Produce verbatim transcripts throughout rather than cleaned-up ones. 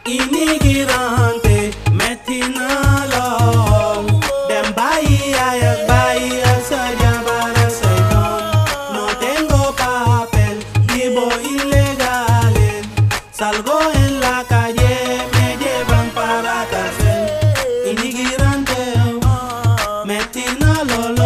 Inmigrante metti na lool dem bàyyi yaay ak bàyyi ak sa jabar ak say doom no tengo papel vivo ilegal salgo en la calle me llevan para cárcel inmigrante metti na lool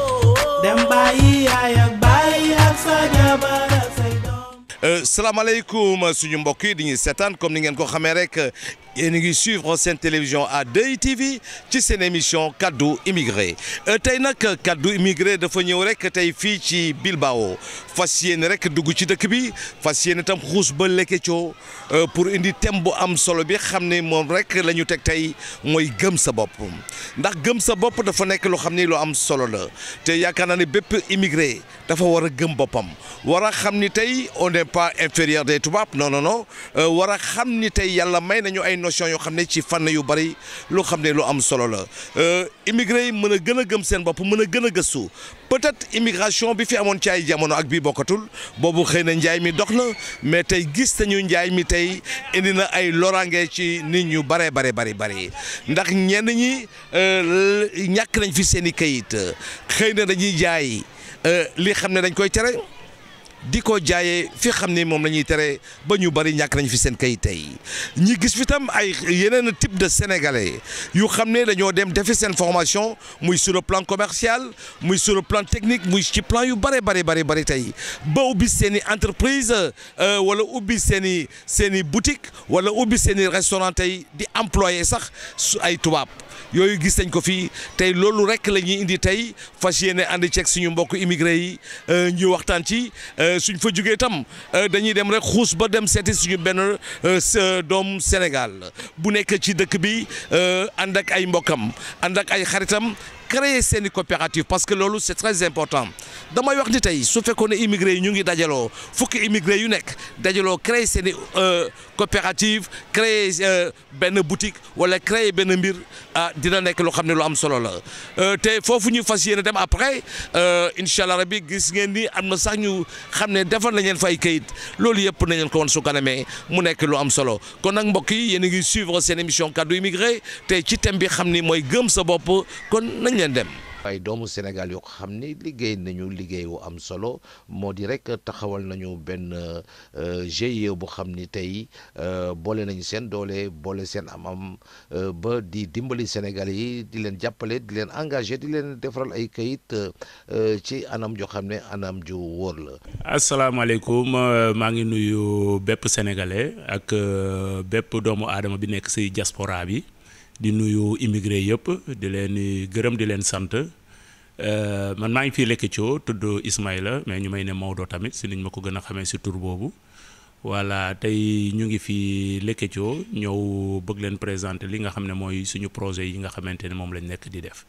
dem bàyyi yaay ak bàyyi ak sa jabar ak say doom. salaamaaleykum suñu mbokk yi di ñuy seetaan comme ni ngeen ko xamee rek yéen a ngi suivre seen télévision à deux i T V ci seen émission kaddu immigré tey nag kaddu immigré dafa ñëw rek tey fii ci Bilbao fas yéene rek dugg ci dëkk bi fas yéene tam xuus ba Lekecho pour indi thème bu am solo bi xam ne moom rek la ñu teg tey mooy gëm sa bopp ndax gëm sa bopp dafa nekk loo xam ni lu am solo la te yaakaar naa ne bépp immigré dafa war a gëm boppam war a xam ni tey on n'est pas inférieur des tubaab non non non war a xam ni tey yàlla may nañu ay notion yoo xam ne ci fànn yu bari loo xam ne lu am solo la immigré yi mën a gën a gëm seen bopp mën a gën a gëstu peut-être immigration bi fi amoon ci ay jamono ak bii bokkatul boobu xëy na njaay mi dox na mais tey gis nañu njaay mi tey indi na ay loraange ci nit ñu bare bare bari bari ndax ñenn ñi ñàkk nañ fi seen i kayit xëy na dañuy jaay li xam ne dañ koy tere di ko jaayee fi xam ne moom la ñuy tere ba ñu bari ñàkk nañ fi seen kayit tey ñi gis fi tam ay yeneen type de sénégalais yu xam ne dañoo dem defi seen formation muy sur le plan commercial muy sur le plan technique muy ci plan yu bare bari bari bari tey ba ubbi seen i entreprise wala ubbi seen i seen i boutique wala ubbi seen i restaurant tey di employé sax su ay tubaab yooyu gis nañ ko fii tey loolu rek la ñuy indi tey fas yéene ànd ceeg suñu mbokk immigré yi ñu waxtaan ci suñ fa jógee tam dañuy dem rek xuus ba dem seeti suñu benn doom Sénégal bu nekk ci dëkk bi ànd ak ay mbokkam ànd ak ay xaritam créer seen i coopérative parce que loolu c'est très important damay wax ni tey su fekkoon ne immigré yi ñu ngi dajaloo fukki immigré yu nekk dajaloo créer seen i coopérative créer benn boutique wala créer benn mbir ah dina nekk loo xam ne lu am solo la te foofu ñu fas yéene dem après incha allah rabbi gis ngeen ni am na sax ñu xam ne defal nañ leen fay kayit loolu yëpp nañ leen ko woon su kanamee mu nekk lu am solo kon nag mbokk yi yéen a ngi suivre seen émission kaddu immigré te ci thème bi xam ni mooy gëm sa bopp kon nañ leen dem. ay doomu Sénégal yoo xam ni liggéey nañu liggéey wu am solo moo di rek taxawal nañu benn G I E bu xam ni tey boole nañu seen doole boole seen am-am ba di dimbali Sénégal yi di leen jàppale di leen engagé di leen defaral ay kayit ci anam joo xam ne anam ju wóor la. asalaamaaleykum maa ngi nuyu bépp sénégalais ak bépp doomu aadama bi nekk ci diaspora bi. di nuyu immigré yëpp di leen gërëm di leen sant man maa ngi fii Lekecho tudd Ismaïla mais ñu may ne Maodo tamit si niñ ma ko gën a xamee si tur boobu voilà tey ñu ngi fii Lekecho ñëw bëgg leen présenter li nga xam ne mooy suñu projet yi nga xamante ne moom lañ nekk di def.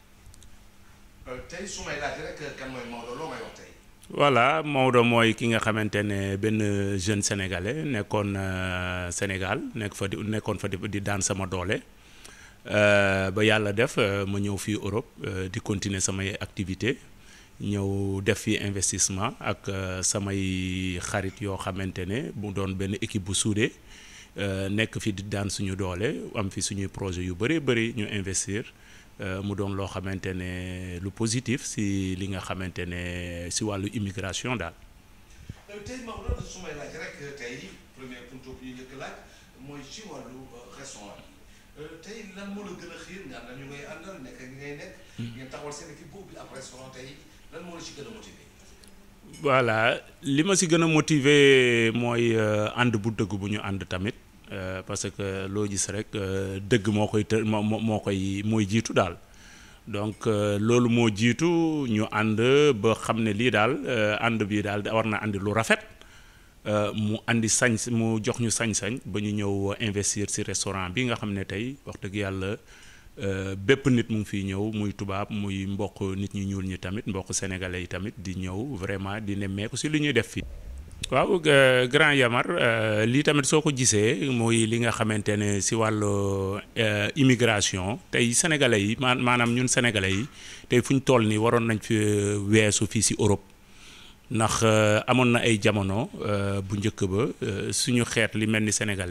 tey su may laaj rek kan mooy Maodo loo may wax tey. voilà Maodo mooy ki nga xamante ne benn jeune sénégalais nekkoon Sénégal nekk fa di nekkoon fa di daan sama doole. ba yàlla def ma ñëw fii Europe di continuer samay activité ñëw def fii investissement ak samay xarit yoo xamante ne bu doon benn équipe bu soudée nekk fi di daan suñu doole am fi suñuy projet yu bëree bëri ñu investir mu doon loo xamante ne lu positif si li nga xamante ne si wàllu immigration daal. tey Maodo su may laaj rek tey premier point bi ñu njëkk laaj mooy ci wàllu restaurant tey lan moo la gën a xiir nga àndal ñu ngay àndal nekk ak ngay nekk. ngeen taxawal seen équipe boobu bi après restaurant tey lan moo la ci gën a motivé. voilà li ma si gën a motivé mooy ànd bu dëgg bu ñu ànd tamit parce que loo gis rek dëgg moo koy të moo moo koy mooy jiitu daal donc loolu moo jiitu ñu ànd ba xam ne lii daal ànd bii daal war na àndi lu rafet. mu andi sañ mu jox ñu sañ-sañ ba ñu ñëw investir ci restaurant bi nga xam ne tey wax dëgg yàlla bépp nit mu ngi fiy ñëw muy tubaab muy mbokk nit ñu ñuul ñi tamit mbokk sénégalais yi tamit di ñëw vraiment di nemmeeku ci li ñuy def fii. waaw grand Yamar lii tamit soo ko gisee muy li nga xamante ne ci wàllu immigration tey sénégalais yi maanaam ñun sénégalais yi tey fu ñu toll nii waroon nañ fi weesu fii ci Europe. ndax amoon na ay jamono bu njëkk ba suñu xeet li mel ni sénégalais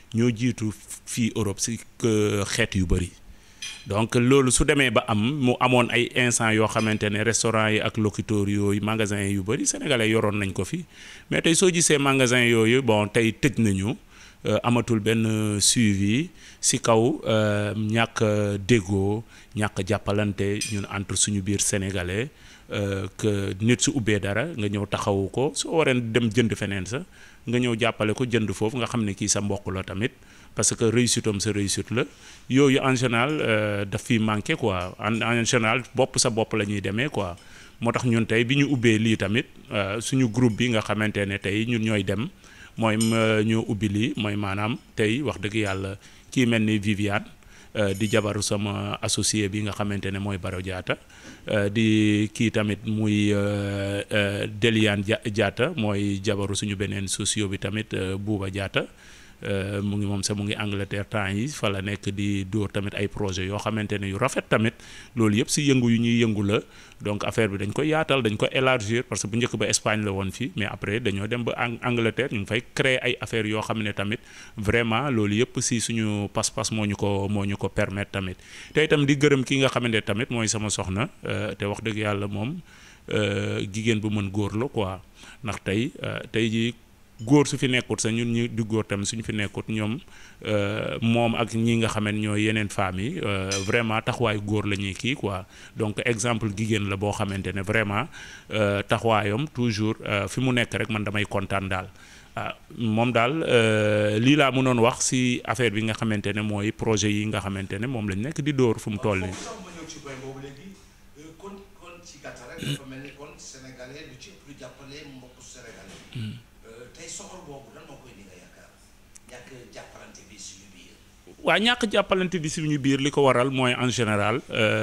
ñoo jiitu fii Europe si xeet yu bëri. donc loolu su demee ba am mu amoon ay instant yoo xamante ne restaurant yi ak locuteurs yooyu magasin yu bëri sénégalais yoroon nañ ko fi mais tey soo gisee magasin yooyu bon tey tëj nañu amatul benn suivi si kaw ñàkk déggoo ñàkk jàppalante ñun entre suñu biir sénégalais que nit su ubbee dara nga ñëw taxawu ko soo waree dem jënd feneen sa nga ñëw jàppale ko jënd foofu nga xam ne kii sa mbokk la tamit parce que réussite am sa réussite la yooyu en général daf fi manqué quoi en en général bopp sa bopp la ñuy demee quoi moo tax ñun tey bi ñu ubbee lii tamit suñu groupe bi nga xamante ne tey ñun ñooy dem mooy ñu ubbi lii mooy maanaam tey wax dëgg yàlla kii mel ni Viviane di jabaru sama associé bi nga xamante ne mooy Baro Diatta di kii tamit muy Deliane Diatta mooy jabaru suñu beneen socio bi tamit Bouba Diatta mu ngi moom sax mu ngi Angleterre temps yi fa la nekk di dóor tamit ay projet yoo xamante ne yu rafet tamit loolu yëpp si yëngu yu ñuy yëngu la donc affaire bi dañ ko yaatal dañ ko élargir parce que bu njëkk ba Espagne la woon fii mais après dañoo dem ba Angleterre ñu ngi fay créer ay affaires yoo xam ne tamit vraiment loolu yëpp si suñu pas-pas moo ñu ko moo ñu ko permettre tamit te itam di gërëm ki nga xamante tamit mooy sama soxna te wax dëgg yàlla moom jigéen bu mën góor la quoi ndax tey tey ji góor su fi nekkut sax ñun ñu di góor tamit suñu fi nekkut ñoom moom ak ñi nga xam ne ñooy yeneen femmes yi vraiment taxawaayu góor la ñuy kii quoi donc exemple jigéen la boo xamante ne vraiment taxawaayam toujours fi mu nekk rek man damay kontaan daal ah moom daal lii laa mënoon wax ci affaire bi nga xamante ne mooy projet yi nga xamante ne moom lañ nekk di dóor fu mu toll nii. waaw ñàkk jàppalante bi suñu biir li ko waral mooy en général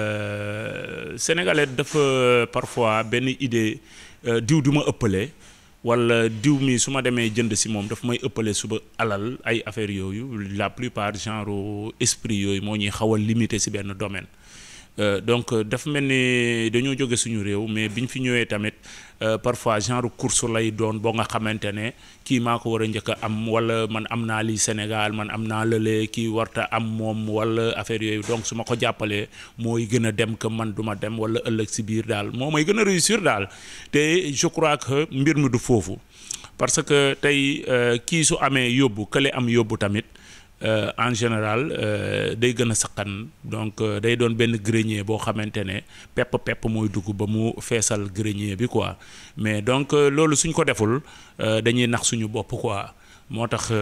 sénégalais dafa parfois benn idée diw du ma ëppale wala diw mi su ma demee jënd si moom dafa may ëppale suba alal ay affaires yooyu la plupart genre esprit yooyu moo ñuy xaw a limité si benn domaine donc dafa mel ni dañoo jóge suñu réew mais biñ fi ñëwee tamit parfois genre course lay doon boo nga xamante ne kii maa ko war a njëkk a am wala man am naa lii Sénégal man am naa lële kii warta am moom wala affaire yooyu donc su ma ko jàppalee mooy gën a dem que man du ma dem wala ëllëg si biir daal moo may gën a réussir daal te je crois que mbir mi du foofu parce que tey kii su amee yóbbu kële am yóbbu tamit Euh, en général euh, day gën a saqan donc euh, day doon benn grenier boo xamante ne pepp pepp mooy dugg ba mu feesal grenier bi quoi mais donc loolu suñ ko deful dañuy nax suñu bopp quoi moo tax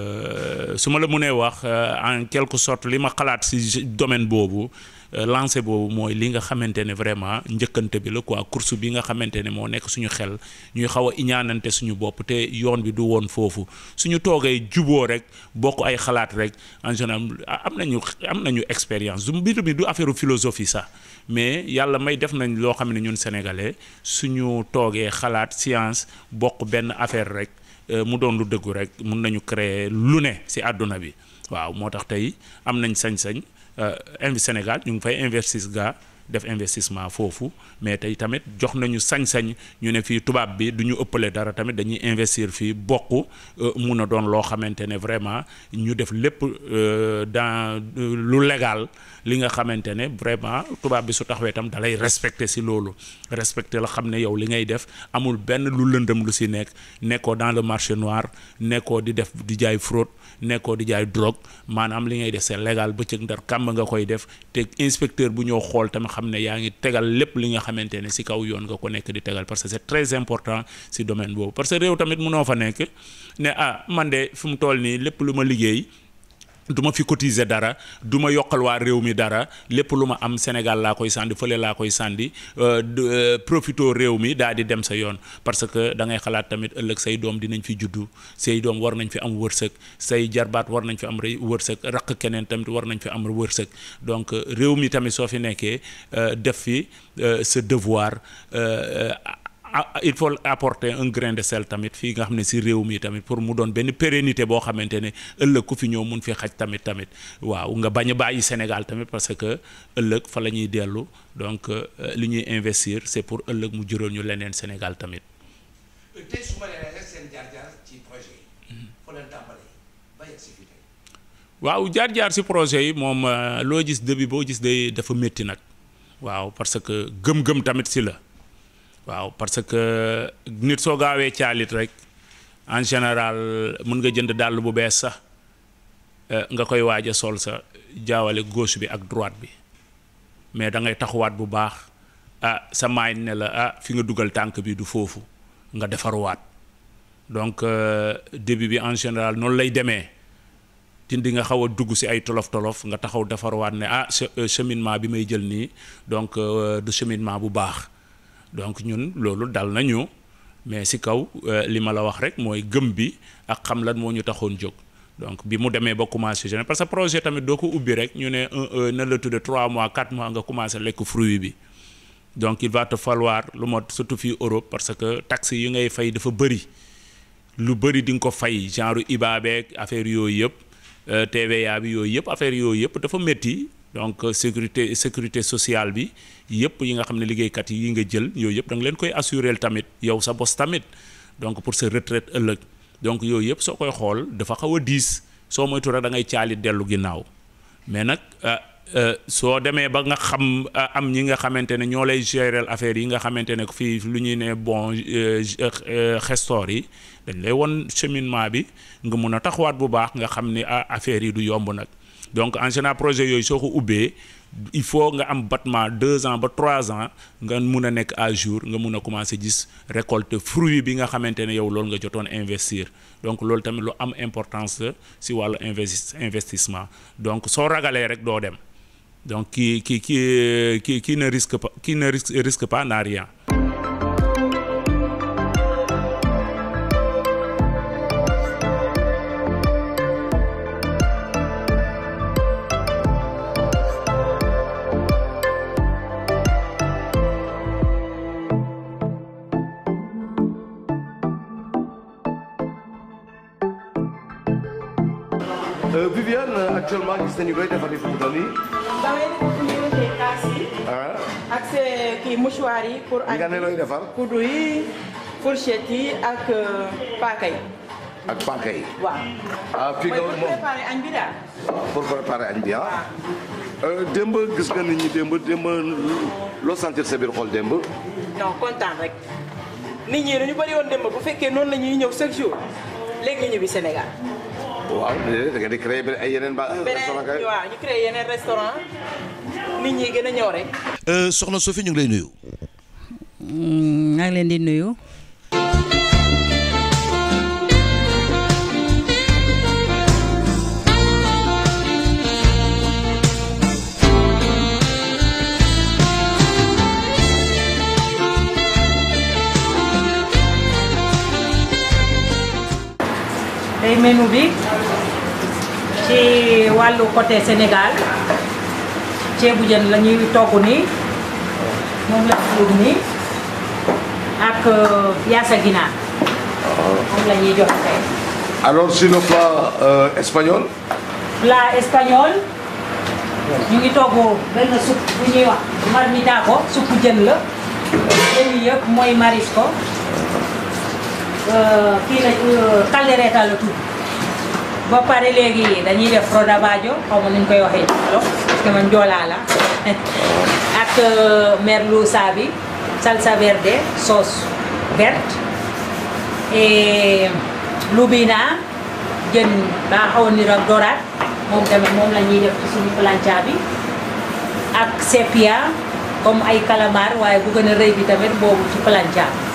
su ma la mënee wax en quelque sorte li ma xalaat ci domaine boobu lancé boobu mooy li nga xamante ne vraiment njëkkante bi la quoi course bi nga xamante ne moo nekk suñu xel ñuy xaw a iñaanante suñu bopp te yoon bi du woon foofu suñu toogee juboo rek bokk ay xalaat rek en général am nañu am nañu expérience du mbir mi du affaire philosophie sax mais yàlla may def nañ loo xam ne ñun sénégalais suñu toogee xalaat science bokk benn affaire rek mu doon lu dëggu rek mun nañu créer lu ne ci àdduna bi waaw moo tax tey am nañ sañ-sañ invi Sénégal ñu ngi fay investir ga def investissement foofu mais tey tamit jox nañu sañ-sañ ñu ne fii tubaab bi du ñu ëppale dara tamit dañuy investir fii bokk mun a doon loo xamante ne vraiment ñu def lépp dans lu légal li nga xamante ne vraiment tubaab bi su taxawee tam dalay respecter ci loolu respecter la xam ne yow li ngay def amul benn lu lëndëm lu ci nekk nekkoo dans le marché noir nekkoo di def di jaay fraude nekkoo di jaay drogue maanaam li ngay def c'est légal bëccëg ndar kàmb nga koy def te inspecteur bu ñëw xool tamit xam ne yaa ngi tegal lépp li nga xamante ne ci kaw yoon nga ko nekk di tegal parce que c'est très important ci domaine boobu parce que réew tamit mënoo fa nekk ne ah man de fi mu toll nii lépp lu ma liggéey du ma fi cotiser dara du ma yokkal waa réew mi dara lépp lu ma am Sénégal laa koy sànni fële laa koy sànni profito réew mi daal di dem sa yoon parce que da ngay xalaat tamit ëllëg say doom dinañ fi juddu say doom war nañ fi am wërsëg say jarbaat war nañ fi am wërsëg raq keneen tamit war nañ fi am wërsëg donc réew mi tamit soo fi nekkee def fi ce devoir il faut apporter un grain de sel tamit fii nga xam ne ci réew mi tamit pour mu doon benn pérennité boo xamante ne ëllëg ku fi ñëw mun fi xaj tamit tamit waaw nga bañ a bàyyi Sénégal tamit parce que ëllëg fa la ñuy dellu donc li ñuy investir c'est pour ëllëg mu jural ñu leneen Sénégal tamit. tey su ma nee rek seen jaar-jaar ci projet yi. foo leen tàmbalee ba yegg si fii tey. waaw jaar-jaar si projet yi moom loo gis début boo gis day dafa métti nag waaw parce que gëm-gëm tamit si la waaw parce que nit soo gaawee caalit rek en général mën nga jënd dàll bu bees sax nga koy waaj a sol sa jaawale gauche bi ak droite bi mais da ngay taxawaat bu baax ah sa maay ne la ah fi nga dugal tànk bi du foofu nga defarwaat donc début bi en général noonu lay demee dindi nga xaw a dugg si ay tolof tolof nga taxaw defarwaat ne ah cheminement bi may jël nii donc du cheminement bu baax donc ñun loolu dal nañu mais si kaw li ma la wax rek mooy gëm bi ak xam lan moo ñu taxoon jóg donc bi mu demee ba commencé jeune parce que projet tamit doo ko ubbi rek ñu ne un na la tudde trois mois quatre mois nga commencé lekk fruit bi donc il va te falloir lu mot surtout fii Europe parce que taxes yi ngay fay dafa bëri lu bëri di nga ko fay genre I B A beeg affaire yooyu yëpp T V A bi yooyu yëpp affaire yooyu yëpp dafa métti donc sécurité sécurité sociale bi yëpp yi nga xam ne liggéeykat yi nga jël yooyu yëpp da nga leen koy assurer tamit yow sa bos tamit donc pour sa retraite ëllëg donc yooyu yëpp soo koy xool dafa xaw a diis soo moytu rek da ngay caalit dellu ginnaaw mais nag soo demee ba nga xam am ñi nga xamante ne ñoo lay gérer affaire yi nga xamante ne fii lu ñuy ne bon gestor yi dañ lay won cheminement bi nga mun a taxawaat bu baax nga xam ni affaire yi du yomb nag donc en général projet yooyu soo ko ubbee il faut nga am battement deux ans ba trois ans nga mun a nekk à jour nga mun a commencer gis récolte fruit bi nga xamante ne yow loolu nga jotoon investir donc loolu tamit lu am importance si wàllu investi investissement donc soo ragalee rek doo dem donc qui qui qui qui qui ne risque pas qui ne risque, risque pas n'a rien. Euh, Viviane, actuellement gis nañu looy defar fu mu toll nii. damay def numéroté kaas yi. ak see kii mouchoir yi pour. ak nga ne looy defar. kuddu yi fourchette yi ak paaka yi. ak paaka yi. waaw. ah fii nga pour moom préparer añ bi daal. pour préparer añ bi ah. démb gis nga nit ñi démb démb loo sentir sa biir xol démb. non kontaan rek nit ñi dañu bëri woon démb bu fekkee noonu la ñuy ñëw chaque jour léegi ñu ñibbi Sénégal. waaw léeg-léeg da ngeen di créer ay yeneen ba restaurant kay. waaw ñu créé yeneen restaurant nit ñi gën a ñëw rek. soxna Sophie ñu ngi lay nuyu. maa ngi leen di nuyu. tey menu bi ci wàllu côté Sénégal ceebu jën la ñuy togg nii moom la tudd nii ak yaasa ginaar moom la ñuy jox tey. alors sur le plat euh, espagnol. plat espagnol ñu ngi togg benn supp bu ñuy wax marmitaco suppu jën la jën yi yëpp mooy marisco. kii la caldereta la tudd ba pare léegi dañuy def rodaballo xaw ma nu ñu koy waxee ci parce que man joolaa la ak merluza bi salsa verde sauce verte et lubina jën daa xaw a niru ak dorade moom tamit moom la ñuy def ci suñu plancha bi ak sepia comme ay calamar waaye bu gën a rëy bi tamit boobu ci plancha bi.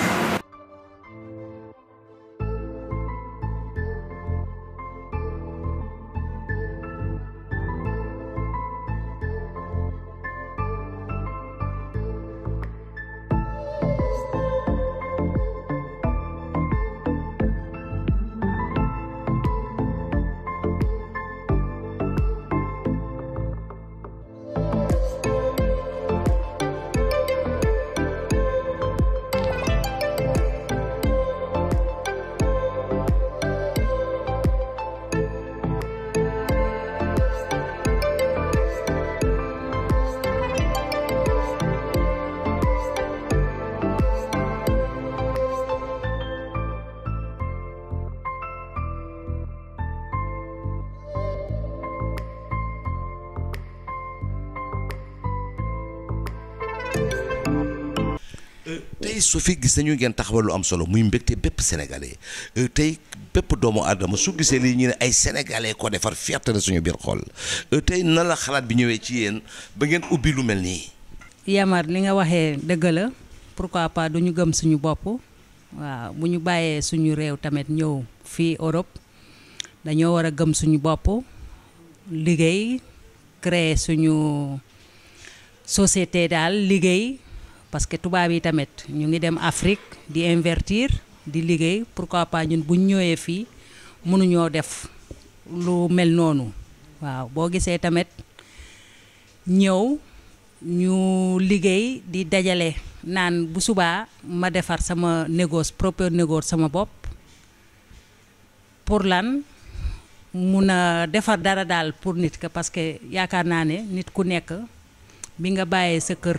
tey su fi gis nañu ngeen taxawal lu am solo muy mbégte bépp sénégalais tey bépp doomu aadama su gisee lii ñu ne ay sénégalais ko defar fierté la suñu biir xol tey na la xalaat bi ñëwee ci yéen ba ngeen ubbi lu mel nii. Yamar li nga waxee dëgg la pourquoi pas du ñu gëm suñu bopp waaw bu ñu bàyyee suñu réew tamit ñëw fii Europe dañoo war a gëm suñu bopp liggéey créer suñu société daal liggéey parce que tubaab yi tamit ñu ngi dem Afrique di invertir di liggéey pourquoi pas ñun bu ñu ñëwee fii mënuñoo def lu mel noonu waaw boo gisee tamit ñëw ñu liggéey di dajale naan bu subaa ma defar sama négoce propre négoce sama bopp pour lan mun a defar dara daal pour nit ka parce que yaakaar naa ne nit ku nekk bi nga bàyyee sa kër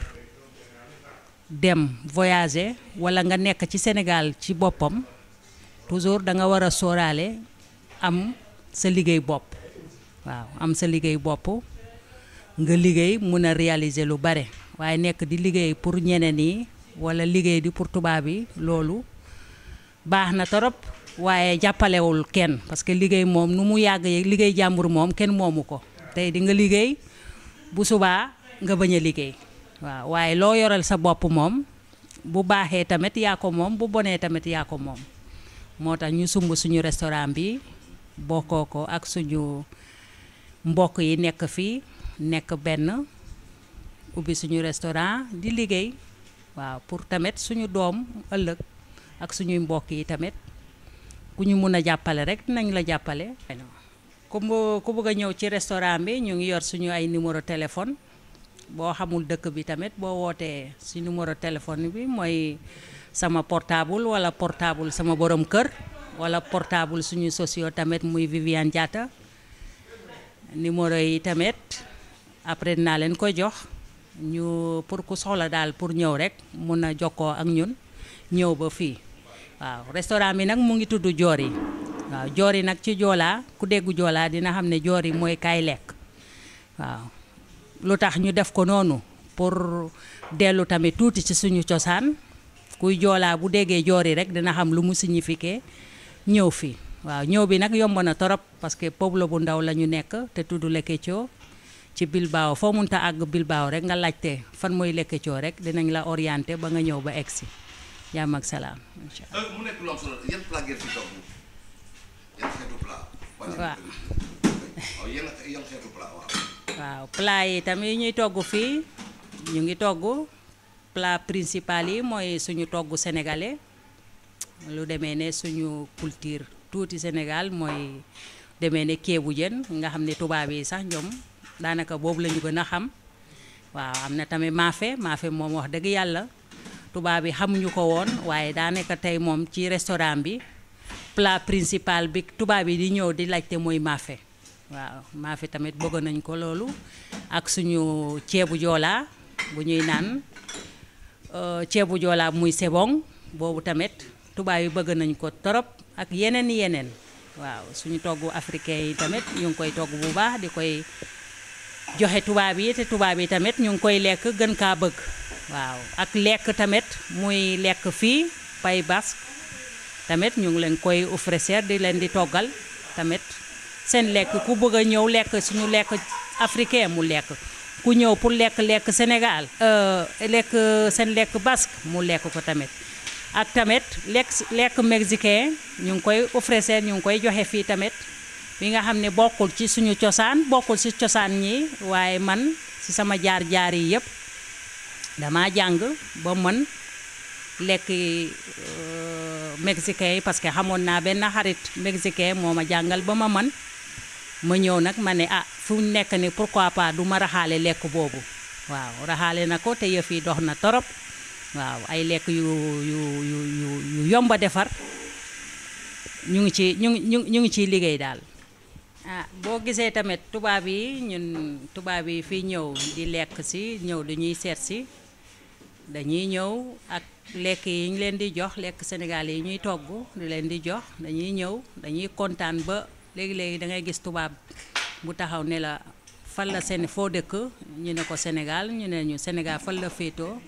dem voyager walla nga nekk ci Sénégal ci boppam toujours da nga war a sóoraale am sa liggéey bopp waaw am sa liggéey bopp nga liggéey mun a réaliser lu bare waaye nekk di liggéey pour ñeneen yi walla liggéey di pour tubaab yi loolu baax na torop waaye jàppalewul kenn parce que liggéey moom nu mu yàgg liggéey jàmbur moom kenn moomu ko tey di nga liggéey bu subaa nga bañ a liggéey waaw waaye loo yoral sa bopp moom bu baaxee tamit yaa ko moom bu bonee tamit yaa ko moom moo tax ñu sumb suñu restaurant bi bokkoo ko ak suñu mbokk yi nekk fii nekk benn ubbi suñu restaurant di liggéey waaw pour tamit suñu doom ëllëg ak suñuy mbokk yi tamit ku ñu mun a jàppale rek dinañ la jàppale. ku mu ku bëgg a ñëw ci restaurant bi ñu ngi yor suñu ay numéro téléphone boo xamul dëkk bi tamit boo wootee si numéro téléphone bi mooy sama portable wala portable sama borom kër wala portable suñu socio tamit muy Viviane Diatta numéro yi tamit après dinaa leen koy jox ñu pour ku soxla daal pour ñëw rek mun a jokkoo ak ñun ñëw ba fii. waaw restaurant bi nag mu ngi tudd Joori waaw Joori nag ci joolaa ku déggu joolaa dina xam ne Joori mooy kaay lekk waaw lu tax ñu def ko noonu pour dellu tamit tuuti ci suñu cosaan kuy joolaa bu déggee Joori rek dina xam lu mu signifié ñëw fii waaw ñëw bi nag yomb na torop parce que pueblo bu ndaw la ñu nekk te tudd Lekecho ci Bilbao foo munta àgg Bilbao rek nga laajte fan mooy Lekecho rek dinañ la orienté ba nga ñëw ba egsi jàmm ak salaam incha allah. mu nekk lu am solo yan plat ngeen fi togg yan xeetu plat. waaw waaw yan yan xeetu plat waaw. waaw plat yi tamit yi ñuy togg fii ñu ngi togg plat principal yi mooy suñu togg sénégalais lu demee ne suñu culture tuuti Sénégal mooy demee ne ceebu jën nga xam ne tubaab yi sax ñoom daanaka boobu la ñu gën a xam waaw am na tamit maafe maafe moom wax dëgg yàlla. tubaab bi xamuñu ko woon waaye daanaka tey moom ci restaurant bi plat principal bi tubaab yi di ñëw di laajte mooy maafe waaw maafe tamit bëgg nañ ko loolu ak suñu ceebu joolaa bu ñuy naan ceebu joolaa muy sebong boobu tamit tubaab yi bëgg nañ ko torop ak yeneen yeneen waaw suñu togg africain yi tamit ñu ngi koy togg bu baax di koy joxe tubaab yi te tubaab yi tamit ñu ngi koy lekk gën kaa bëgg waaw ak lekk tamit muy lekk fii Pays Basque tamit ñu ngi leen koy offrir di leen di toggal tamit seen lekk ku bëgg a ñëw lekk suñu lekk africain mu lekk ku ñëw pour lekk lekk Sénégal lekk seen lekk basque mu lekk ko tamit ak tamit lekk lekk mexicain ñu ngi koy offrir ñu ngi koy joxe fii tamit bi nga xam ne bokkul ci suñu cosaan bokkul ci cosaan ñi waaye man ci sama jaar-jaar yi yëpp dama jàng ba mën lekk mexicain yi parce que xamoon naa benn xarit mexicain moo ma jàngal ba ma mën ma ñëw nag ma ne ah fu nekk ni pourquoi pas du ma raxaale lekk boobu waaw raxaale na ko te yëf yi dox na torop waaw ay lekk yu yu yu yu yu yomba defar ñu ngi ci ñu ngi ñu ngi ciy liggéey daal. ah boo gisee tamit tubaab yi ñun tubaab yi fii ñëw di lekk si ñëw dañuy seet si dañuy ñëw ak lekk yi ñu leen di jox lekk Sénégal yi ñuy togg di leen di jox dañuy ñëw dañuy kontaan ba léegi-léegi da ngay gis tubaab bu taxaw ne la fan la seen foo dëkk ñu ne ko Sénégal ñu ne ñu Sénégal fan la féetoo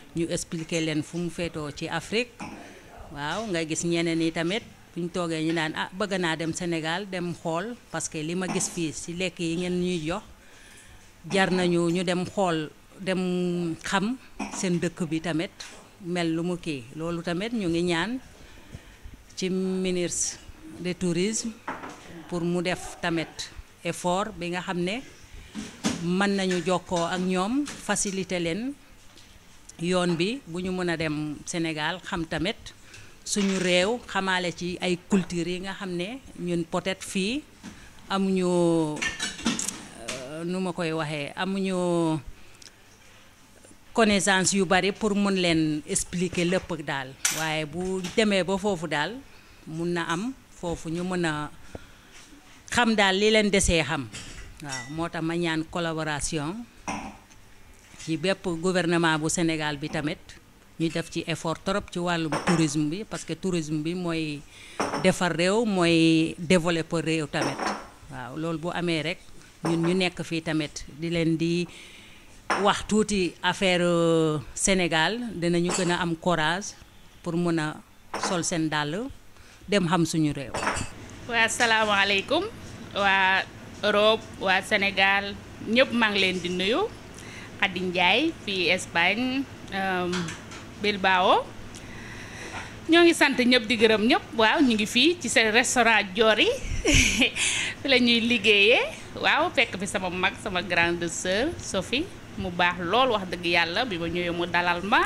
ñu expliquer leen fu mu féetoo ci Afrique waaw nga gis ñeneen yi tamit bu ñu toogee ñu naan ah bëgg naa dem Sénégal dem xool parce que li ma gis fii ci lekk yi ngeen ñuy jox jar nañu ñu dem xool dem xam seen dëkk bi tamit mel lu mu kii loolu tamit ñu ngi ñaan ci ministre de tourisme pour mu def tamit effort bi nga xam ne mën nañu jokkoo ak ñoom faciliter leen yoon bi bu ñu mën a dem Sénégal xam tamit suñu réew xamaale ci ay culture yi nga xam ne ñun peut-être fii amuñu nu ma koy waxee amuñu connaissance yu bari pour mën leen expliquer lépp daal waaye bu demee ba foofu daal mun na am foofu ñu mën a xam daal li leen desee xam waaw moo tax ma ñaan collaboration ci bépp gouvernement bu Sénégal bi tamit ñu def ci effort trop ci wàllum tourisme bi parce que tourisme bi mooy defar réew mooy développer réew tamit waaw loolu bu amee rek ñun ñu nekk fii tamit di leen di wax tuuti affaire Sénégal dinañu gën a am courage pour mën a sol seen dàll dem xam suñu réew. waa salaamaaleykum waa Europe waa Sénégal ñëpp maa ngi leen di nuyu Khady Ndiaye fii Espagne Bilbao ñoo ngi sant ñëpp di gërëm ñëpp waaw ñu ngi fii ci seen restaurant Diori fi la ñuy liggéeyee waaw fekk fi sama mag sama grande sœur Sophie mu baax lool wax dëgg yàlla bi ma ñëwee mu dalal ma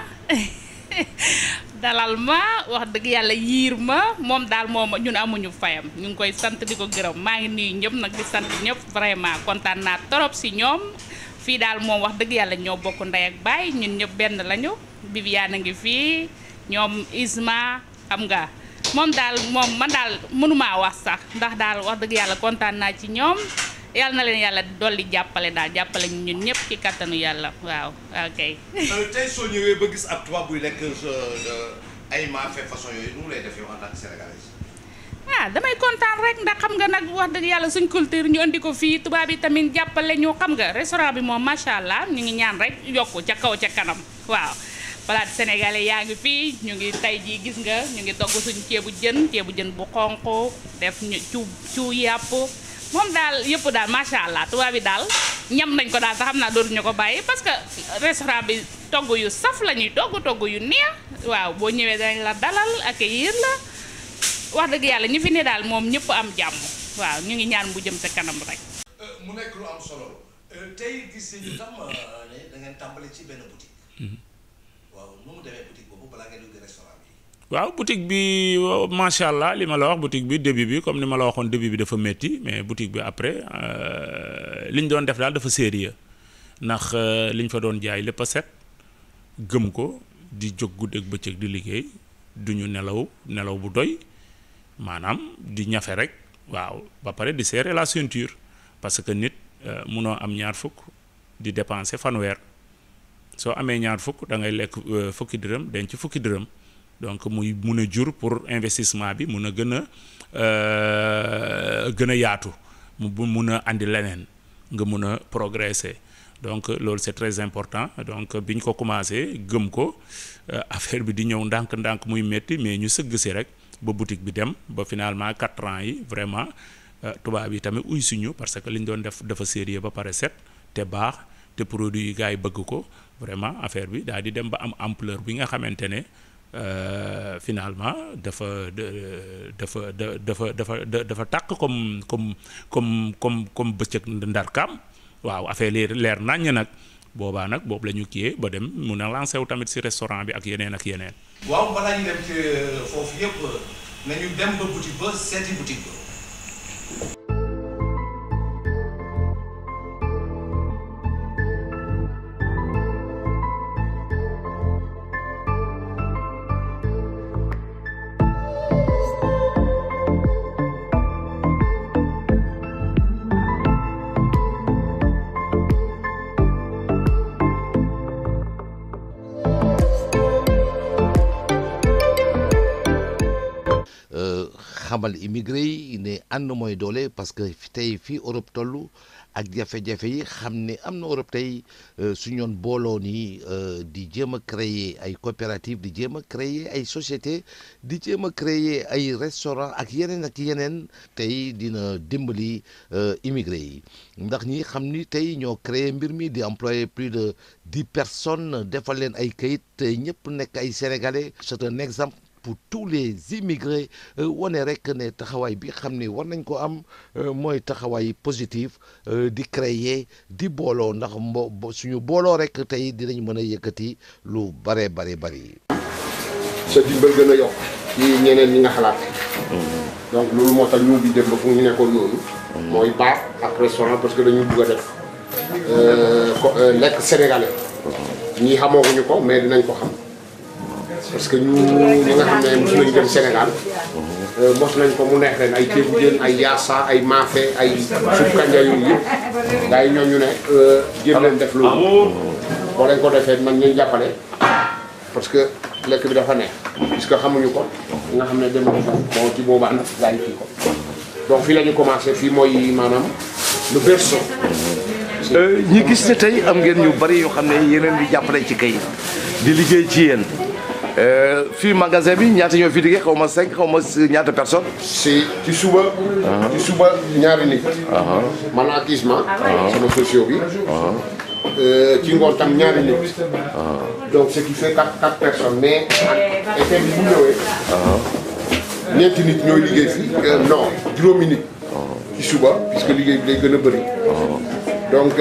dalal ma wax dëgg yàlla yiir ma moom daal moom ñun amuñu fayam ñu ngi koy sant di ko gërëm maa ngi nuyu ñëpp nag di sant ñëpp vraiment kontaan naa trop si ñoom fii daal moom wax dëgg yàlla ñoo bokk ndey ak baay ñun ñëpp benn lañu Viviane a ngi fii ñoom Isma xam nga moom daal moom man daal mënumaa wax sax ndax daal wax dëgg yàlla kontaan naa ci ñoom yàlla na leen yàlla dolli jàppale daal jàppale ñun ñëpp ci kattanu yàlla waaw ok. tey soo ñëwee ba gis ab tubaab buy lekk ay maafe façon yooyu nu mu lay def yow en tant que sénégalais. ah damay kontaan rek ndax xam nga nag wax dëgg yàlla suñ culture ñu andi ko fii tubaab yi tamit jàppale ñu xam nga restaurant bi moom macha allah ñu ngi ñaan rek yokku ca kaw ca kanam waaw. palaat sénégalais yaa ngi fii ñu ngi tey jii gis nga ñu ngi togg suñu ceebu jën ceebu jën bu xonq def ñu cu cu yàpp moom daal yëpp daal macha allah tubaab bi daal ñam nañ ko daal te xam naa dootuñu ko bàyyi parce que restaurant bi togg yu saf la ñuy togg togg yu neex waaw boo ñëwee dañ la dalal accueillir la wax dëgg yàlla ñi fi ne daal moom ñëpp am jàmm waaw ñu ngi ñaan bu jëm sa kanam rek. mu nekk lu am solo tey gis nañu tam ne da ngeen tàmbali ci benn boutique. waaw nu mu demee boutique boobu balaa ngeen dugg restaurant bi. waaw boutique bi macha allah li ma la wax boutique bi début bi comme ni ma la waxoon début bi dafa métti mais boutique bi après li ñu doon def daal dafa sérieux ndax li ñu fa doon jaay lépp a set gëm ko di jóg guddeeg bëccëg di liggéey du ñu nelaw nelaw bu doy maanaam di ñafe rek waaw ba pare di serrer la ceinture parce que nit munoo am ñaar fukk di dépenser fanweer soo amee ñaar fukk da ngay lekk fukki dërëm denc fukki dërëm. donc muy mun a jur pour investissement bi mun a gën a gën a yaatu mu mun a andi leneen nga mun a progresser donc loolu c'est très important donc bi ñu ko commencé gëm ko affaire bi di ñëw ndànk-ndànk muy métti mais ñu sëgg si rek ba boutique bi dem ba finalement quatre ans yi vraiment tubaab yi tamit uy suñu parce que li ñu doon def dafa sérieux ba pare set te baax te produit yi gars yi bëgg ko vraiment affaire bi daal di dem ba am ampleur bi nga xamante ne. Euh, finalement dafa dafa dafa dafa dafa tàkk comme comme comme comme comme bëccëg ndarkaam waaw affaire leer leer naññ nag boobaa nag boobu la ñu kiyee ba dem mun a lancé wu tamit ci restaurant bi ak yeneen ak yeneen. waaw balaa ñu dem ci foofu yëpp nañu dem ba boutique ba seeti boutique ba. xamal immigré yi ne ànd mooy doole parce que tey fii Europe tollu ak jafe-jafe yi xam ne am na Europe tey su ñoon booloo nii di jéem a créer ay coopérative di jéem a créer ay société di jéem a créer ay restaurant ak yeneen ak yeneen tey dina dimbali immigré yi ndax ñi xam ni tey ñoo créer mbir mi di employer plus de dix personnes defal leen ay kayit ñëpp nekk ay sénégalais. C'est un exemple pour tous les immigrés wane rek ne taxawaay bi xam ne war nañ ko am mooy taxawaay positif di créer di booloo ndax mbo suñu booloo rek tey dinañ mën a yëkkati lu bare bare bari. sa dimbal gën a yokk ci ñeneen ñi nga xalaat. donc loolu moo tax ñu bi dem ba fu ñu nekkoon noonu. mooy bar ak restaurant parce que dañu bugg a def lekk sénégalais. ñii xamooguñu ko mais dinañ ko xam. parce que ñu ñi nga xam ne mos nañu dem Sénégal mos nañ ko mu neex leen ay ceebu jën ay yaasa ay maafe ay suuf kanja yooyu yëpp gars yi ñooñu ne jéem leen def loolu boo leen ko defee man ñu jàppale parce que lekk bi dafa neex puisque xamuñu ko nga xam ne dem ko fa bon ci boobaa nag gars yi kii ko donc fii la ñu commencé fii mooy maanaam le berceau. ñi gis ne tey am ngeen ñu bari yoo xam ne yeneen di jàppale ci kayit di liggéey ci yéen. fii magasin bi ñaata ñoo fi liggéey xaw ma cinq xaw ma ñaata personne si ci suba. ci suba ñaari nit. man ak Isma. sama socio bi. ci ngoon tam ñaari nit. donc ce qui fait quatre quatre personnes mais été bi bu ñëwee. ñeenti nit ñooy liggéey fii non juróomi nit. ci suba puisque liggéey bi day gën a bëri. donc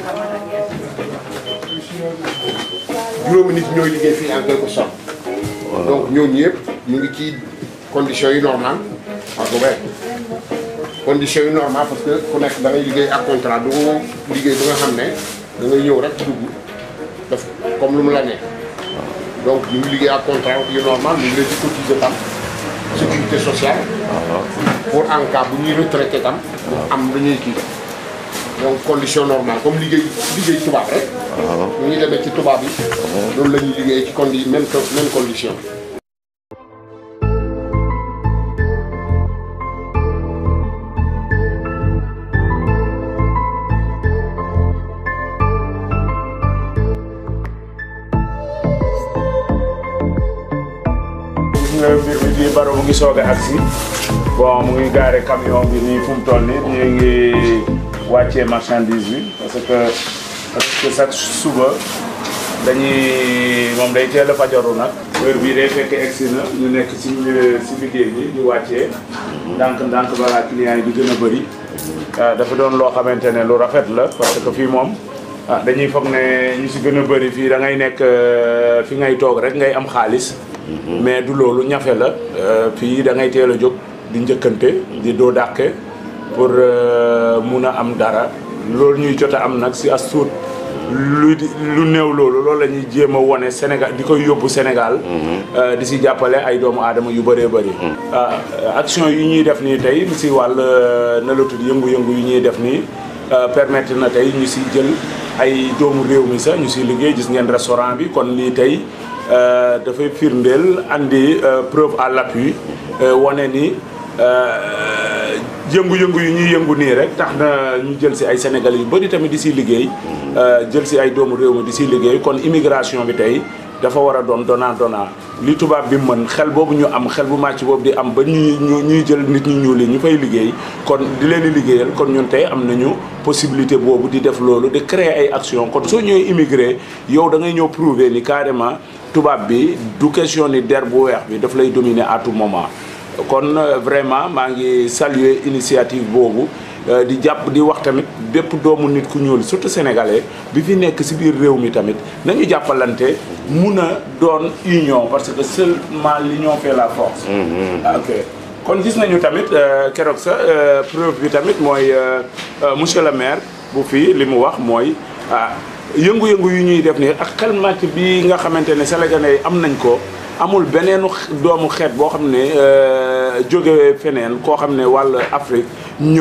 juróomi nit ñooy liggéey fii en quelque sorte. donc ñooñu yëpp ñu ngi ci conditions yu normal parce que conditions yu normal parce que ku nekk da ngay liggéey ak contrat du liggéey bi nga xam ne da ngay ñëw rek dugg def comme lu mu la neex donc ñu ngi liggéey ak contrat yu normal ñu ngi leen di cotiser tam sécurité sociale pour en cas bu ñuy retraité tam am lu ñuy kii donc condition normale comme liggéey liggéey tubaab rek. ñu ngi demee ci tubaab yi. loolu la ñuy liggéey ci condi même même condition. gis nga mbir mi bii Baro mu ngi soog a agsi bon mu ngi gaare camion bi nii fu mu toll nii ñu ngi wàccee marchandise bi parce que parce que chaque suba dañuy moom day teel a fajaru nag heure bii day fekk egsi na ñu nekk si si liggéey bi ñu wàccee ndànk ndànk balaa client yi di gën a bëri dafa doon loo xamante ne lu rafet la parce que fii moom ah dañuy foog ne ñu si gën a bëri fii da ngay nekk fi ngay toog rek ngay am xaalis mais du loolu ñafe la fii da ngay teel a jóg di njëkkante di doo dàqe pour mun a am dara loolu ñuy jot a am nag si as tuut lu lu néew loolu loolu la ñuy jéem a wone Sénégal di koy yóbbu Sénégal di si jàppale ay doomu aadama yu bëree bëri action yu ñuy def nii tey si wàll na la tudd yëngu-yëngu yu ñuy def nii permettre na tey ñu si jël ay doomu réew mi sax ñu si liggéey gis ngeen restaurant bi kon lii tey dafay firndeel andi preuve à l'appui wane ni yëngu-yëngu yu ñuy yëngu nii rek tax na ñu jël si ay Sénégalais yu bëri tamit di si liggéey jël si ay doomu réew mi di si liggéey kon immigration bi tey dafa war a doon donnant donnant li tubaab bi mën xel boobu ñu am xel bu màcc boobu di am ba ñuy ñuy jël nit ñu ñuul yi ñu fay liggéey kon di leen di liggéeyal kon ñun tey am nañu possibilité boobu di def loolu di créer ay action kon soo ñëwee immigré yow da ngay ñëw prouver ni carrément tubaab bi du question ni der bu weex bi daf lay dominer à tout moment kon vraiment maa ngi saluer initiative boobu di jàpp di wax tamit bépp doomu nit ku ñuul surtout sénégalais bi fi nekk ci biir réew mi tamit nañu jàppalante mun a doon union parce que seulement l'union fait la force. ok kon gis nañu tamit keroog sa preuve bi tamit mooy monsieur le maire bu fii li mu wax mooy yëngu-yëngu yu ñuy def nii ak xel màcc bi nga xamante ne sénégalais am nañ ko. amul beneenu doomu xeet boo xam ne jóge feneen koo xam ne wàll Afrique ñëw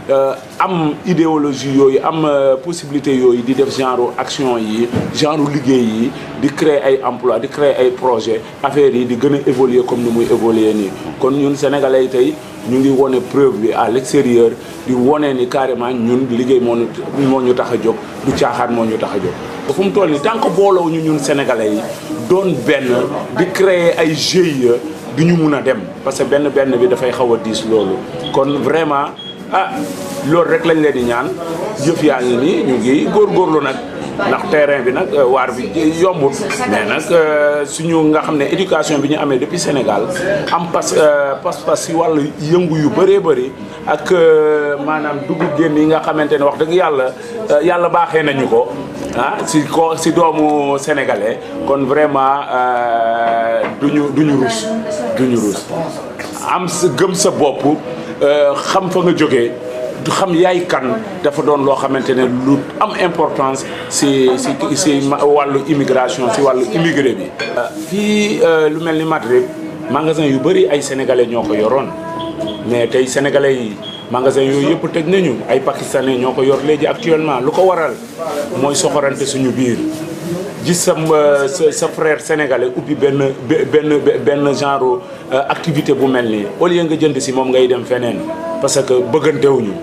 am idéologie yooyu am possibilité yooyu di def genre action yi genre liggéey yi di créer ay emploi di créer ay projet affaires yi di gën a évoluer comme ni muy évoluer nii kon ñun sénégalais yi tey ñu ngi wone preuve bi à l'extérieur di wone ni carrément ñun liggéey moo ñu moo ñu tax a jóg du caaxaan moo ñu tax a jóg fu mu toll nii tant que booloo ñu ñun sénégalais yi doon benn di créer ay G I E du ñu mun a dem parce que benn benn bi dafay xaw a diis loolu kon vraiment ah loolu rek lañ leen di ñaan jëf yaa ngi nii ñu ngi góorgóorlu nag ndax terrain bi nag waar bi yombul mais nag suñu nga xam ne éducation bi ñu amee depuis Sénégal am pas pas-pas si wàllu yëngu yu bëree bëri ak maanaam dugg génn yi nga xamante ne wax dëgg yàlla yàlla baaxee nañu ko ah si ko si doomu sénégalais kon vraiment duñu duñu rus duñu rus am sa gëm sa bopp xam fa nga jógee du xam yaay kan dafa doon loo xamante ne lu am importance si si si wàllu immigration si wàllu immigré bi. fii lu mel ni Madrid magasin yu bëri ay sénégalais ñoo ko yoroon mais tey sénégalais yi magasin yooyu yëpp tëj nañu ay pakistanais ñoo ko yor léegi actuellement lu ko waral mooy soxorante suñu biir. gis sa sa sa frère sénégalais ubbi benn benn benn genre activité bu mel nii au lieu nga jënd si moom ngay dem feneen parce que bëggantewuñu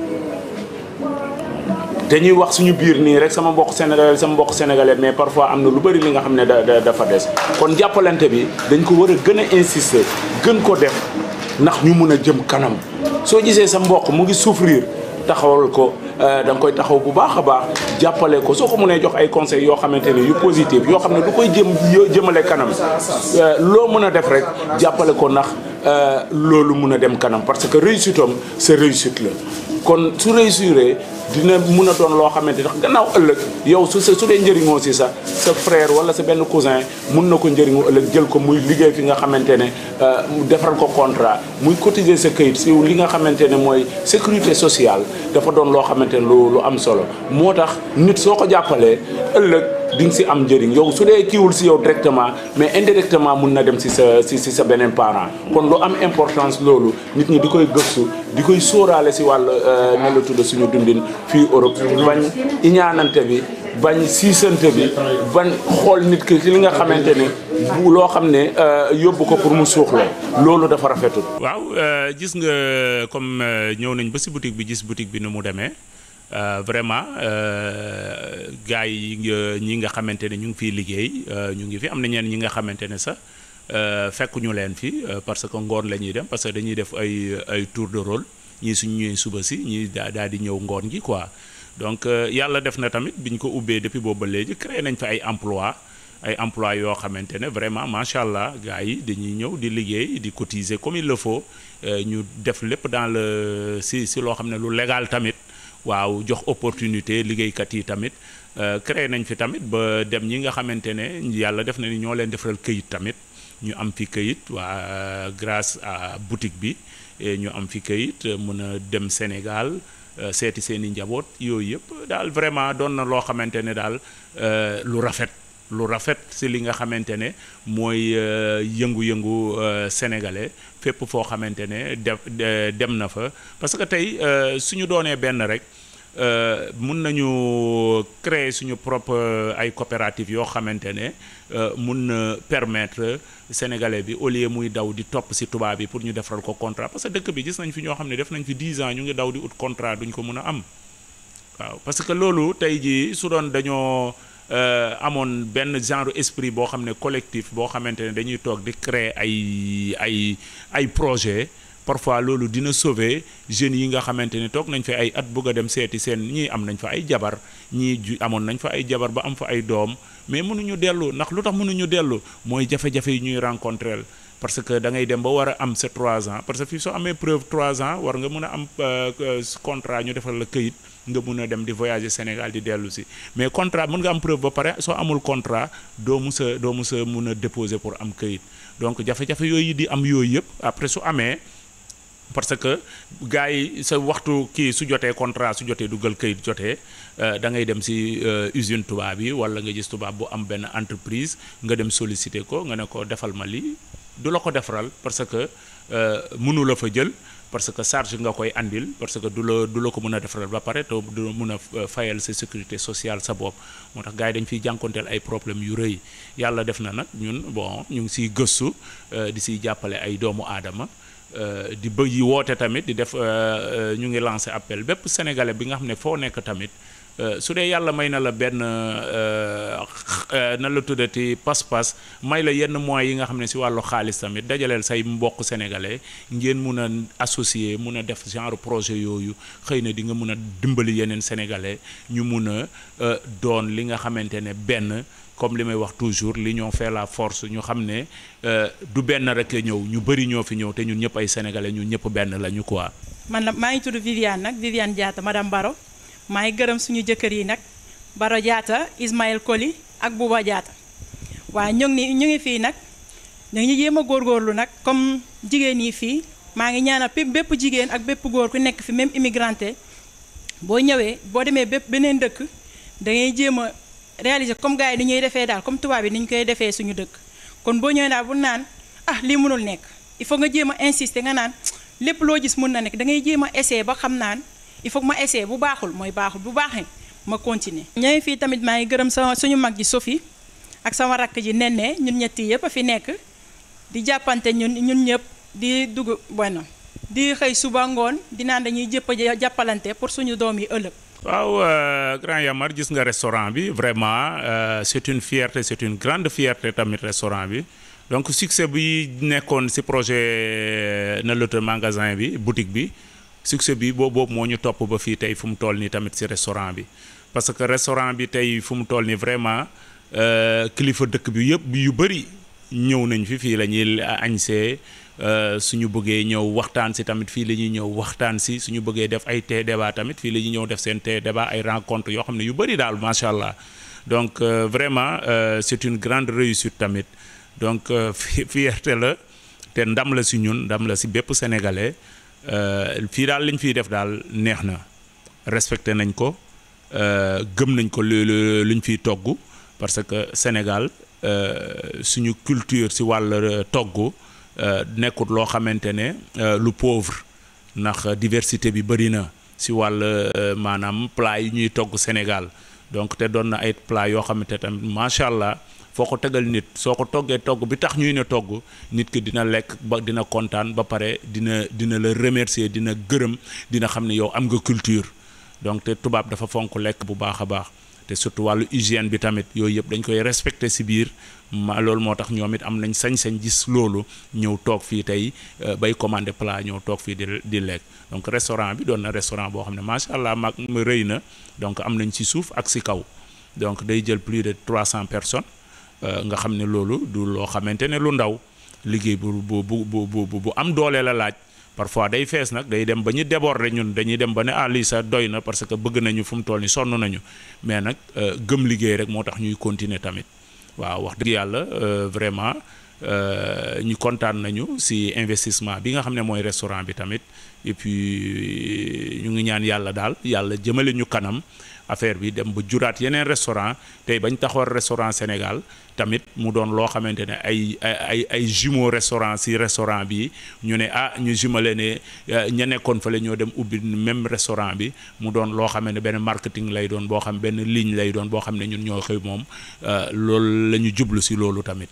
dañuy wax suñu biir nii rek sama mbokk sénégalais sama mbokk sénégalais mais parfois am na lu bëri li nga xam ne da dafa des kon jàppalante bi dañ ko war a gën a insister gën ko def ndax ñu mun a jëm kanam soo gisee sa mbokk mu ngi souffrir taxawal ko da nga koy taxaw bu baax a baax jàppale ko soo ko mënee jox ay conseils yoo xamante ne yu positif yoo xam ne du koy jëm jëmale kanam loo mën a def rek jàppale ko ndax loolu mun a dem kanam parce que réussite am sa réussite la kon su réussir dina mun a doon loo xamante ndax gannaaw ëllëg yow su su dee njëriñoo si sa sa frère wala sa benn cousin mun na ko njëriñoo ëllëg jël ko muy liggéey fi nga xamante ne defal ko contrat muy cotiser sa këyit si li nga xamante ne mooy sécurité sociale dafa doon loo xamante ne lu lu am solo moo tax nit soo ko jàppalee ëllëg di nga si am njëriñ yow su dee kiiwul si yow directement mais indirectement mun na dem si sa si si sa beneen parent kon lu am importance loolu nit ñi di koy gëstu di koy sóoraale si wàll ne la tudd suñu dundin fii Europe bañ iñaanante bi bañ siisante bi bañ xool nit ki li nga xamante ne bu loo xam ne yóbbu ko pour mu suux la loolu dafa rafetul. waaw gis nga comme ñëw nañ ba si boutique bi gis boutique bi nu mu demee vraiment gars yi ñi nga xamante ne ñu ngi fiy liggéey ñu ngi fi am na ñeen ñi nga xamante ne sax fekkuñu leen fi parce que ngoon la ñuy dem parce que dañuy def ay ay tour de rôle ñii suñu ñëwee suba si ñii daal di ñëw ngoon gi quoi donc yàlla def na tamit biñ ko ubbee depuis boobu ba léegi créé nañ fi ay emploi ay emploi yoo xamante ne vraiment macha allah gars yi dañuy ñëw di liggéey di cotiser comme il le faut ñu def lépp dans le si si loo xam ne lu légal tamit waaw jox opportunité liggéeykat yi tamit créé nañ fi tamit ba dem ñi nga xamante ne yàlla def na ni ñoo leen defaral këyit tamit ñu am fi këyit waa grâce à boutique bi ñu am fi këyit mën a dem Sénégal seeti seen i njaboot yooyu yëpp daal vraiment doon na loo xamante ne daal lu rafet lu rafet si li nga xamante ne mooy yëngu-yëngu sénégalais fépp foo xamante ne def dem na fa parce que tey suñu doonee benn rek mun nañu créer suñu propre ay coopératives yoo xamante ne mun na permettre sénégalais bi au lieu muy daw di topp si tubaab bi pour ñu defaral ko contrat parce que dëkk bi gis nañ fi ñoo xam ne def nañ fi dix ans ñu ngi daw di ut contrat duñ ko mun a am waaw parce que loolu tey jii su doon dañoo amoon benn genre esprit boo xam ne collectif boo xamante ne dañuy toog di créer ay ay ay projet parfois loolu dina sauver jeunes yi nga xamante ne toog nañ fa ay at bëgg a dem seeti seen ñii am nañ fa ay jabar ñii amoon nañ fa ay jabar ba am fa ay doom mais mënuñu dellu ndax lu tax mënuñu dellu mooy jafe-jafe yi ñuy rencontrer parce que da ngay dem ba war a am sa trois ans parce que fii soo amee preuve trois ans war nga mën a am contrat ñu defal la këyit nga mun a dem di voyager Sénégal di dellu si mais contrat mën nga am preuve ba pare soo amul contrat doo mus a doo mus a mun a déposer pour am këyit donc jafe-jafe yooyu di am yooyu yëpp après su amee parce que gars yi sa waxtu kii su jotee contrat su jotee dugal këyit jotee da ngay dem si usine tubaab yi wala nga gis tubaab bu am benn entreprise nga dem solliciter ko nga ne ko defal ma lii du la ko defaral parce que mënu la fa jël parce que charge nga koy andil parce que du la du la ko mën a defaral ba pare te du mën a fayal sa sécurité sociale sa bopp moo tax gars yi dañ fiy jànkonteel ay problèmes yu rëy yàlla def na nag ñun bon ñu ngi siy gëstu di siy jàppale ay doomu aadama di bëgg yi woote tamit di def ñu ngi lancé appel bépp sénégalais bi nga xam ne foo nekk tamit su dee yàlla may na la benn na la tuddati pas-pas may la yenn moyens yi nga xam ne si wàllu xaalis tamit dajaleel say mbokk sénégalais ngeen mun a associer mun a def genre projet yooyu xëy na di nga mun a dimbali yeneen sénégalais ñu mun a doon li nga xamante ne benn comme li may wax toujours l'union fait la force ñu xam ne du benn rek ñëw ñu bëri ñoo fi ñëw te ñun ñëpp ay sénégalais ñun ñëpp benn la ñu quoi. man la maa ngi tudd Viviane nag Viviane Diatta madame Baro maa ngi gërëm suñu jëkkër yi nag Baro Diatta Ismaël Koli ak Bouba Diatta waaye ñu ngi ñu ngi fii nag ñu ngi jéem a góorgóorlu nag comme jigéen yi fii maa ngi ñaanal bépp jigéen ak bépp góor ku nekk fi même immigrante boo ñëwee boo demee bépp beneen dëkk da ngay jéem a réaliser comme gars yi ni ñuy defee daal comme tubaab yi ni ñu koy defee suñu dëkk kon boo ñëwee daal bu naan ah lii mënul nekk il faut nga jéem a insister nga naan lépp loo gis mën na nekk da ngay jéem a essayer ba xam naan il faut que ma essayer bu baaxul mooy baaxul bu baaxee ma continuer. ñooy fii tamit maa ngi gërëm sama suñu mag ji Sophie ak sama rakk ji Nene ñun ñetti yëpp a fi nekk di jàppante ñun ñun ñëpp di dugg bueno di xëy suba ngoon di naan dañuy jëpp jàppalante pour suñu doom yi ëllëg. waaw grand Yamar gis nga restaurant bi vraiment c'est une fierté c'est une grande fierté tamit restaurant bi donc succès bi nekkoon ci projet na lote magasin bi boutique bi succès bi boobu boobu moo ñu topp ba fii tey fu mu toll nii tamit ci restaurant bi parce que restaurant bi tey fu mu toll nii vraiment kilifa dëkk bi yëpp yu bëri ñëw nañ fi fii la ñuy añsee suñu bëggee ñëw waxtaan si tamit fii la ñuy ñëw waxtaan si suñu bëggee def ay thé débat tamit fii la ñuy ñëw def seen thé débat ay rencontre yoo xam ne yu bëri daal macha allah donc vraiment c'est une grande réussite tamit donc fierté la te ndam la si ñun ndam la si bépp sénégalais fii daal li ñu fiy def daal neex na respecté nañ ko gëm nañ ko lu ñu fiy togg parce que Sénégal suñu culture si wàll togg nekkut loo xamante ne lu pauvre ndax diversité bi bëri na si wàll maanaam plat yi ñuy togg Sénégal donc te doon na ay plat yoo xamante tamit macha allah foo ko tegal nit soo ko toggee togg bi tax ñuy ne togg nit ki dina lekk ba dina kontaan ba pare dina dina la remercier dina gërëm dina xam ne yow am nga culture donc te tubaab dafa fonk lekk bu baax a baax te surtout wàllu hygiène bi tamit yooyu yëpp dañ koy respecté si biir ma loolu moo tax ñoom it am nañ sañ-sañ gis loolu ñëw toog fii tey bay commandé plat ñëw toog fii di di lekk donc restaurant bi doon na restaurant boo xam ne macha allah mag rëy na donc am nañ ci suuf ak si kaw donc day jël plus de trois cents personnes nga xam ne loolu du loo xamante ne lu ndaw liggéey bu bu bu bu bu am doole la laaj parfois day fees nag day dem ba ñu déborder ñun dañuy dem ba ne ah lii sa doy na parce que bëgg nañu fu mu toll ni sonn nañu mais nag gëm liggéey rek moo tax ñuy continuer tamit waaw wax dëgg yàlla vraiment ñu kontaan nañu si investissement bi nga xam ne mooy restaurant bi tamit et puis ñu ngi ñaan yàlla daal yàlla jëmale ñu kanam affaire bi dem ba juraat yeneen restaurant tey bañ taxawal restaurant Sénégal tamit mu doon loo xamante ne ay ay ay jumeaux restaurant si restaurant bi ñu ne ah ñu jumale ne ña nekkoon fële ñoo dem ubbi même restaurant bi mu doon loo xam ne benn marketing lay doon boo xam benn ligne lay doon boo xam ne ñun ñoo xëy moom loolu la ñu jublu si loolu tamit.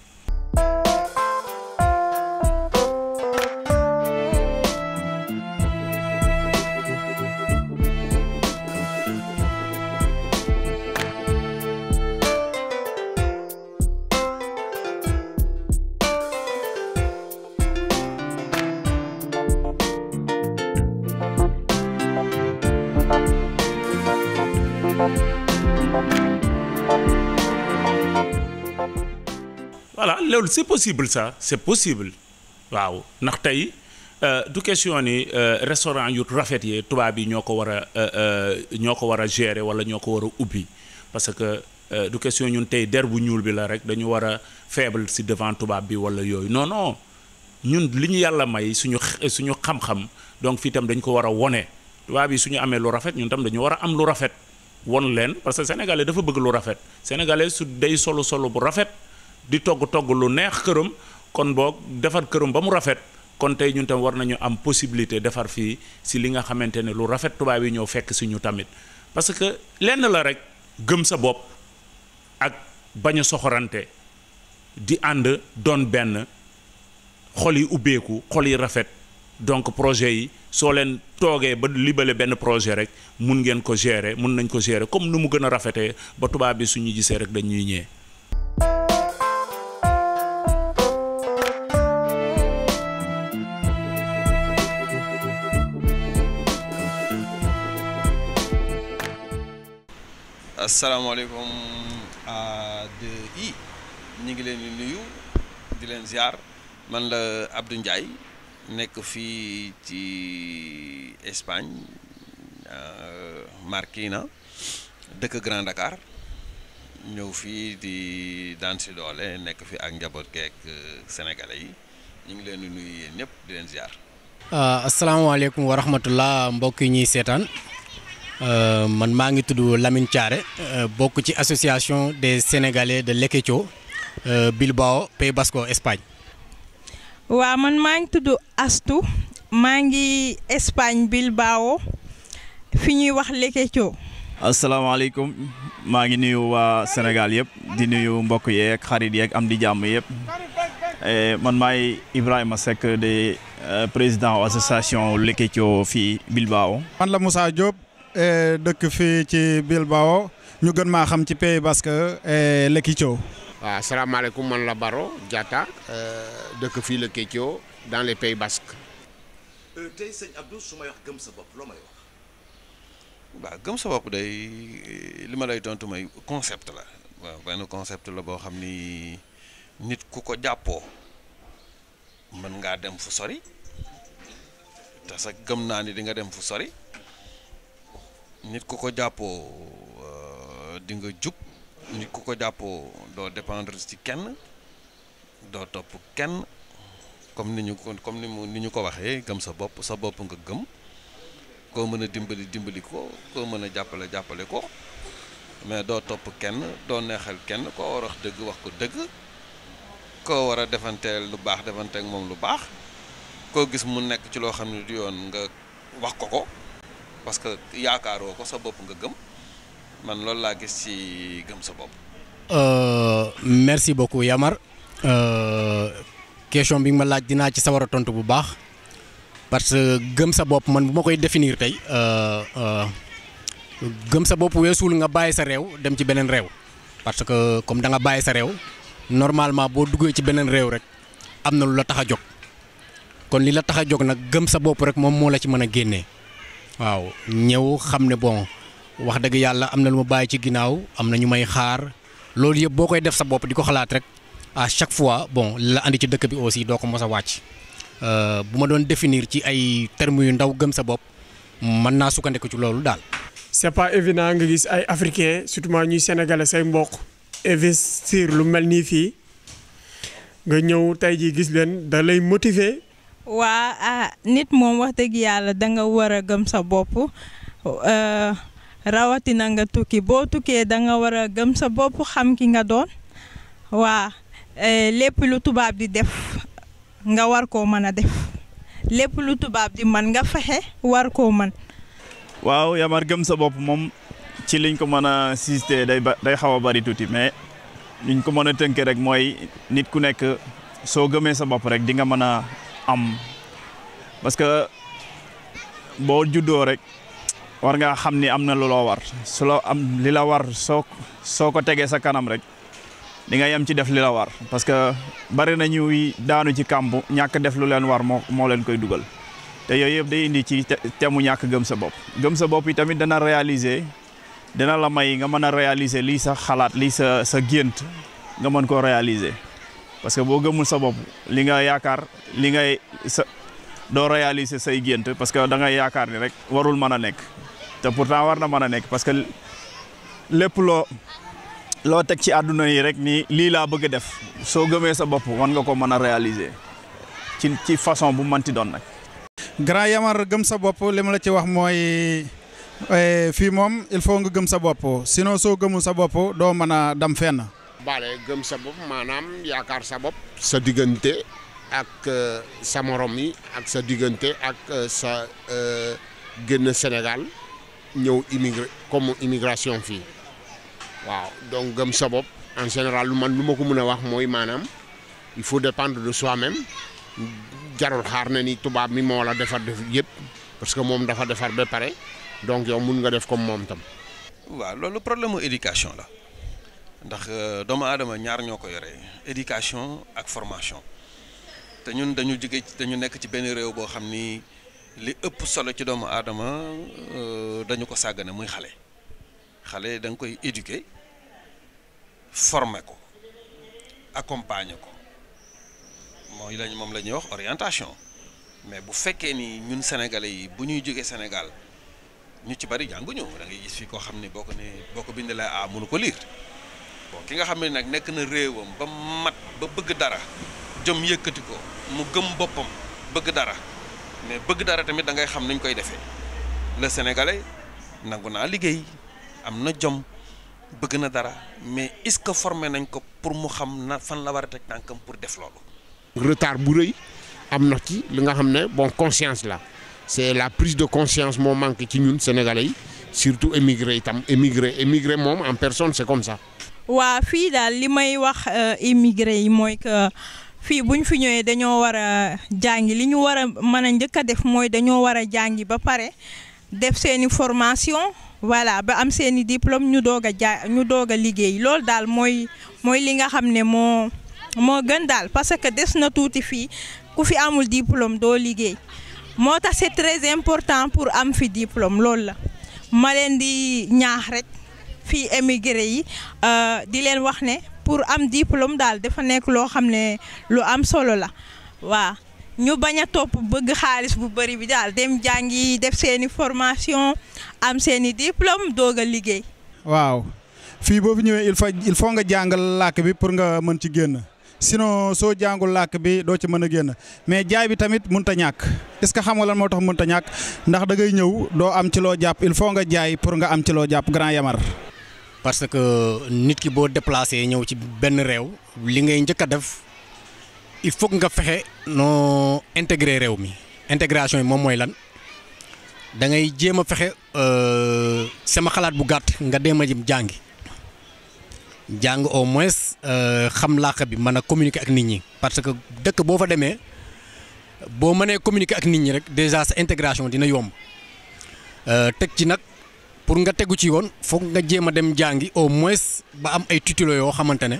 voilà loolu c'est possible ça c'est possible waaw ndax tey du question ni restaurant yu rafet yi tubaab yi ñoo ko war a ñoo ko war a gérer wala ñoo ko war a ubbi parce que du question ñun tey der bu ñuul bi la rek dañu war a faible si devant tubaab bi wala yooyu non non ñun li ñu yàlla may suñu suñu xam-xam donc fii tam dañ ko war a wone tubaab yi suñu amee lu rafet ñun tam dañu war a am lu rafet won leen parce que sénégalais dafa bëgg lu rafet sénégalais su day solo solo bu rafet di togg togg lu neex këram kon boog defar këram ba mu rafet kon tey ñun tam war nañu am possibilité defar fii si li nga xamante ne lu rafet tubaab yi ñëw fekk si ñu tamit parce que lenn la rek gëm sa bopp ak bañ a soxorante di ànd doon benn xol yi ubbeeku xol yi rafet donc projet yi soo leen toogee ba libale benn projet rek mun ngeen ko gérer mun nañ ko gérer comme nu mu gën a rafetee ba tubaab bi suñu gisee rek dañuy ñëwee. asalaamaaleykum à deux i ñu ngi leen di nuyu di leen ziar man la Abdou Ndiaye nekk fii ci Espagne Marquina dëkk Grand Dakar ñëw fii di daan si doole nekk fi ak njaboot geek sénégalais yi ñu ngi leen di nuyu yéen ñëpp di leen ziar. asalaamaaleykum wa rahmatullah mbokk yi ñuy seetaan. Uh, man maa ngi tudd Lamine Thiaré uh, bokk ci association des sénégalais de Lekecho uh, Bilbao Pays Basco Espagne. waaw man maa ngi tudd Astou maa ngi Espagne Bilbao fi ñuy wax Lekecho. asalaamaaleykum maa ngi nuyu waa Sénégal yëpp di nuyu mbokk yeeg xarit yeeg am di jàmm yëpp man maay Ibrahima Seck de uh, président association Lekecho fii Bilbao. man la Moussa Diop. dëkk fii ci Bilbao ñu gën maa xam ci Pays Basque Lekecho. waaw asalaamaaleykum man la Baro Diatta dëkk fii Lekecho dans les Pays Basques. tey sëñ Abdou su may wax gëm sa bopp loo may wax. waaw gëm sa bopp day li ma lay tontu may concept la waaw benn concept la boo xam ni nit ku ko jàppoo mën ngaa dem fu sori te sax gëm naa ni di nga dem fu sori. nit ku ko jàppoo di nga jub nit ku ko jàppoo doo dépendre ci kenn doo topp kenn comme ni ñu ko comme ni mu ni ñu ko waxee gëm sa bopp sa bopp nga gëm koo mën a dimbali dimbali ko koo mën a jàppale jàppale ko mais doo topp kenn doo neexal kenn koo war a wax dëgg wax ko dëgg koo war a defanteel lu baax defanteek moom lu baax koo gis mu nekk ci loo xam ne du yoon nga wax ko ko. parce que yaakaaroo ko sa bopp nga gëm man loolu laa gis ci gëm sa bopp. merci beaucoup Yamar question bi nga ma laaj dinaa ci sawar a tontu bu baax parce que gëm sa bopp man bu ma koy définir tey gëm sa bopp weesuul nga bàyyi sa réew dem ci beneen réew parce que comme da nga bàyyi sa réew normalement boo duggee ci beneen réew rek am na lu la tax a jóg kon li la tax a jóg nag gëm sa bopp rek moom moo la ci mën a génnee. waaw ñëw xam ne bon wax dëgg yàlla am na lu ma bàyyi ci ginnaaw am na ñu may xaar loolu yëpp boo koy def sa bopp di ko xalaat rek à chaque fois bon la andi ci dëkk bi aussi doo ko mos a wàcc bu ma doon définir ci ay termes yu ndaw gëm sa bopp mën naa sukkandiku ci loolu daal. c'est pas évident nga gis ay africains surtout ñuy sénégalais say mbokk investir lu mel nii fii nga ñëw tey jii gis leen da lay motiver. waa ah nit moom wax dëgg yàlla da nga war a gëm sa bopp rawatina nga tukki boo tukkee da nga war a gëm sa bopp xam ki nga doon waa lépp lu tubaab di def nga war koo mën a def lépp lu tubaab di man nga fexe war koo mën. waaw Yamar gëm sa bopp moom ci liñ ko mën a sister day ba day xaw a bari tuuti mais liñ ko mën a tënkee rek mooy nit ku nekk soo gëmee sa bopp rek di nga mën a. am parce que boo juddoo rek war nga xam ni am na lu loo war su la am li la war soo soo ko tegee sa kanam rek di nga yem ci def li la war parce que bari na ñuy daanu ci kàmb ñàkk def lu leen war moo moo leen koy dugal te yooyu yëpp day indi ci temu ñàkk gëm sa bopp. gëm sa bopp yi tamit dana réaliser dina la may nga mën a réaliser lii sa xalaat lii sa sa gént nga mën koo réaliser. parce que boo gëmul sa bopp li nga yaakaar li ngay sa doo réaliser say gént parce que da ngay yaakaar ni rek warul mën a nekk te pourtant war na mën a nekk parce que lépp loo loo teg ci àdduna yi rek ni lii laa bëgg a def soo gëmee sa bopp war nga ko mën a réaliser ci ci façon bu mënti doon nag. grand Yamar gëm sa bopp li ma la ci wax mooy fii moom il faut nga gëm sa bopp sinon soo gëmul sa bopp doo mën a dem fenn. baale gëm sa bopp maanaam yaakaar sa bopp sa diggante ak sa morom yi ak sa diggante ak sa génn Sénégal ñëw immigré comme immigration fii waaw donc gëm sa bopp en général lu man lu ma ko mën a wax mooy maanaam il faut dépendre de soi-même jarul xaar na ni tubaab mi moo la defar def yëpp parce que moom dafa defar ba pare donc yow mun nga def comme moom tam. waaw loolu problème mu éducation la ndax doomu aadama ñaar ñoo ko yore éducation ak formation te ñun dañu jóge dañu nekk ci benn réew boo xam ni li ëpp solo ci doomu aadama dañu ko sàggane muy xale xale da nga koy éduquer former ko accompagner ko mooy lañ moom la ñuy wax orientation mais bu fekkee ni ñun sénégalais yi bu ñuy jógee Sénégal ñu ci bari jànguñu da ngay gis fii koo xam ni boo ko ne boo ko bindalee a mënu ko lire bon ki nga xam ne nag nekk na réewam ba mat ba bëgg dara jom yëkkati ko mu gëm boppam bëgg dara mais bëgg dara tamit da ngay xam nuñ koy defee le sénégalais nangu naa liggéey am na jom bëgg na dara mais est-ce que formé nañ ko pour mu xam na fan la war a teg tànkam pour def loolu. retard bu rëy am na ci li nga xam ne bon conscience la c'est la prise de conscience moo manqué ci ñun sénégalais yi surtout émigré itam émigré émigré moom en personne c'est comme ça. waa fii daal li may wax émigré yi mooy que fii bu ñu fi ñëwee dañoo war a jàngi li ñu war a mën a njëkk a def mooy dañoo war a jàngi ba pare def seeni formation voilà ba am seeni diplôme ñu doog a ja ñu doog a liggéey loolu daal mooy mooy li nga xam ne moo moo gën daal parce que des na tuuti fii ku fi amul diplôme doo liggéey moo tax c'est très important pour am fi diplôme loolu la ma leen di ñaax rek fii émigré yi di leen wax ne pour am diplôme daal dafa nekk loo xam ne lu am solo la waaw ñu bañ a topp bëgg xaalis bu bari bi daal dem jàngi def seeni formation am seeni diplôme doog a liggéey. waaw fii boo fi ñëwee il faut il faut nga jàngal làkk bi pour nga mën ci génn sinon soo jàngul làkk bi doo ci mën a génn mais jaay bi tamit mënut a ñàkk est-ce que xam nga lan moo tax mënut a ñàkk ndax da ngay ñëw doo am ci loo jàpp il faut nga jaay pour nga am ci loo jàpp Grand Yamar. parce que nit ki boo déplacé ñëw ci benn réew li ngay njëkk a def il faut nga fexe noo intégrer réew mi intégration yi moom mooy lan da ngay jéem a fexe sama xalaat bu gàtt nga dem a jëm jàngi jàng au moins xam làkk bi mën a communiquer ak nit ñi parce que dëkk boo fa demee boo mënee communiquer ak nit ñi rek déjà sa intégration dina yomb teg ci nag. pour nga tegu ci yoon foog nga jéem a dem jàngi au moins ba am ay tuto yoo xamante ne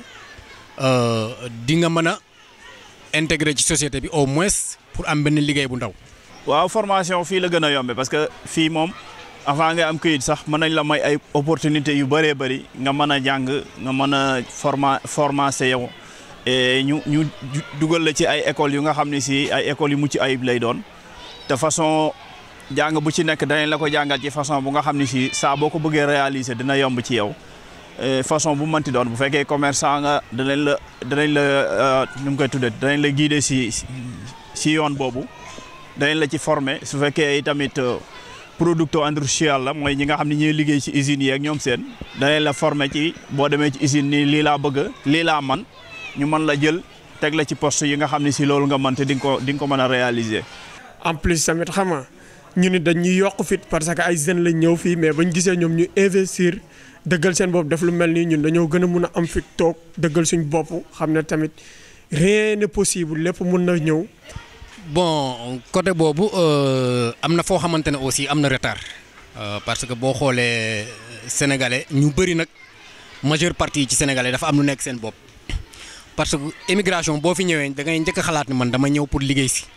di nga mën a intégrer ci société bi au moins pour am benn liggéey bu ndaw. waaw formation fii la gën a yombe parce que fii moom avant nga am këyit sax mën nañ la may ay opportunités yu bëree bëri nga mën a jàng nga mën a forma formation yow et ñu ñu dugal la ci ay écoles yu nga xam ne si ay écoles yu mucc ayib lay doon de façon. jàng bu ci nekk danañ la ko jàngal ci façon bu nga xam ne si saa boo ko bëggee réaliser dina yomb ci yow façon bu mënti doon bu fekkee commerçant nga danañ la danañ la nu mu koy tuddee danañ la guider si si yoon boobu danañ la ci former su fekkee tamit producteur industriel la mooy ñi nga xam ne ñuy liggéey ci usines yi ak ñoom seen danañ la former ci boo demee ci usine nii lii laa bëgg lii laa man ñu mën la jël teg la ci poste yi nga xam ne si loolu nga mën te di nga ko di nga ko mën a réaliser. en plus tamit xam nga ñu ni dañuy yokk fit parce que ay jeunes lañ ñëw fii mais bañ gisee ñoom ñu investir dëggal seen bopp def lu mel nii ñun dañoo gën a mun a am fit toog dëggal suñ bopp xam ne tamit rien n'est possible lépp mun na ñëw. bon côté boobu am na foo xamante ne aussi am na retard parce que boo xoolee sénégalais ñu bëri nag majeure partie ci sénégalais dafa am lu nekk seen bopp parce que immigration boo fi ñëwee da ngay njëkk a xalaat ni man dama ñëw pour liggéey si.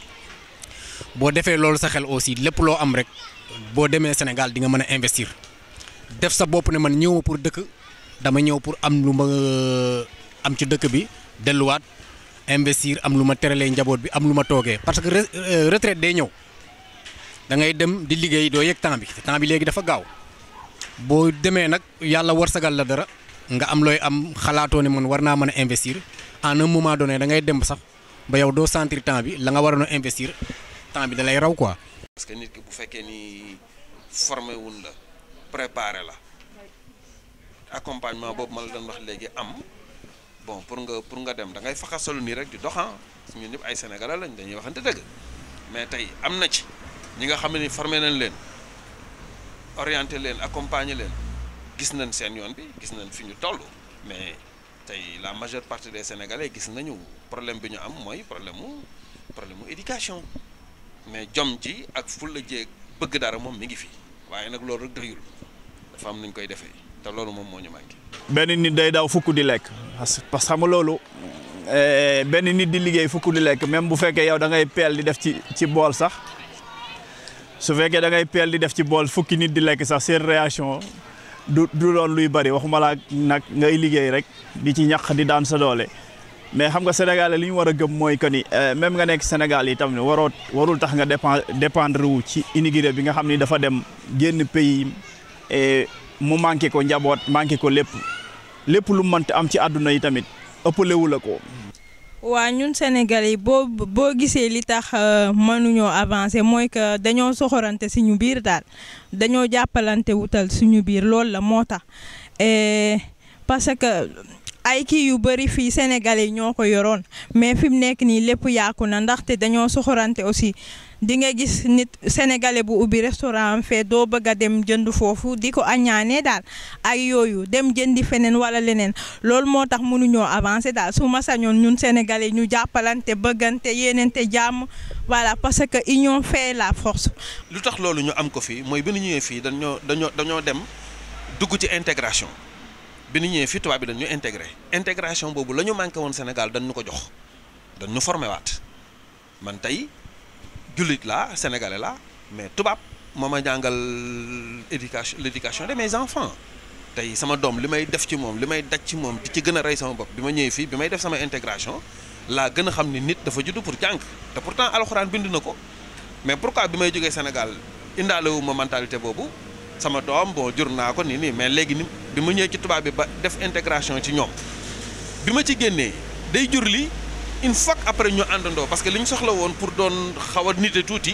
boo defee loolu sa xel aussi lépp loo am rek boo demee Sénégal di nga mën a investir def sa bopp ne man ñëw ma pour dëkk dama ñëw pour am lu ma am ci dëkk bi delluwaat investir am lu ma teralee njaboot bi am lu ma toogee parce que retraite day ñëw da ngay dem di liggéey doo yëg temps bi temps bi léegi dafa gaaw boo demee nag yàlla warsagal la dara nga am looy am xalaatoo ne man war naa mën a investir en un moment donné da ngay dem sax ba yow doo sentir temps bi la nga waroon a investir. temps bi da lay raw quoi. parce que nit ki bu fekkee ni formé wun la préparé la accompagnement boobu ma la doon wax léegi am bon pour nga pour nga dem da ngay faxasalu nii rek di doxan ñun ñëpp ay sénégalais lañ dañuy waxante dëgg mais tey am na ci ñi nga xam ne ni formé nañ leen orienté leen accompagner leen gis nañ seen yoon bi gis nañ fi ñu toll mais tey la majeure partie des sénégalais gis nañu problème bi ñu am mooy problème mu problème mu éducation mais jom ji ak fulla jéeg bëgg dara moom mi ngi fi waaye nag loolu rek doyul dafa am nuñ koy defee te loolu moom moo ñu manqué. benn nit day daw fukk di lekk parce que xam nga loolu benn nit di liggéey fukk di lekk même bu fekkee yow da ngay peel di def ci ci bool sax su fekkee da ngay peel di def ci bool fukki nit di lekk sax seen réaction du du doon luy bari waxuma laa nag ngay liggéey rek di ci ñaq di daan sa doole. mais xam nga Sénégal li ñu war a gëm mooy que ni même nga nekk Sénégal yi tam waroo warul tax nga dépend dépendre wu ci immigré bi nga xam ni dafa dem génn pays et mu manqué ko njaboot manqué ko lépp lépp lu mënti am ci àdduna yi tamit ëppalewu la ko. waa ñun Sénégalais yi boo boo gisee li tax mënuñoo avancer mooy que dañoo soxorante suñu biir daal dañoo jàppalante wutal suñu biir loolu la moo tax parce que. ay kii yu bëri fii Sénégalais yi ñoo ko yoroon mais fi mu nekk nii lépp yàqu na ndaxte dañoo soxorante aussi di nga gis nit Sénégalais bu ubbi restaurant am fee doo bëgg a dem jënd foofu di ko añaanee daal ak yooyu dem jëndi feneen wala leneen loolu moo tax mënuñoo avancer daal su ma sañoon ñun Sénégalais ñu jàppalante bëggante yéenante jàmm voilà parce que union fait la force. lu tax loolu ñu am ko fii mooy bi ñu ñëwee fii dañoo dañoo dañoo dem dugg ci intégration. bi ñu ñëwee fii tubaab bi dañ ñu intégré intégration boobu la ñu manqué woon Sénégal dañ ñu ko jox dañ ñu formé waat man tey jullit laa sénégalais laa mais tubaab moo ma jàngal éducation l'éducation de mes enfants tey sama doom li may def ci moom li may daj ci moom di ci gën a rey sama bopp bi ma ñëwee fii bi may def sama intégration laa gën a xam ni nit dafa judd pour jàng te pourtant alxuraan bind na ko mais pourquoi bi may jógee Sénégal indaale wu ma mentalité boobu. sama doom bon jur naa ko nii nii mais léegi ni bi ma ñëwee ci tubaab bi ba def intégration ci ñoom bi ma ci génnee day jur li une fois après ñu àndandoo parce que li ñu soxla woon pour doon xaw a nite tuuti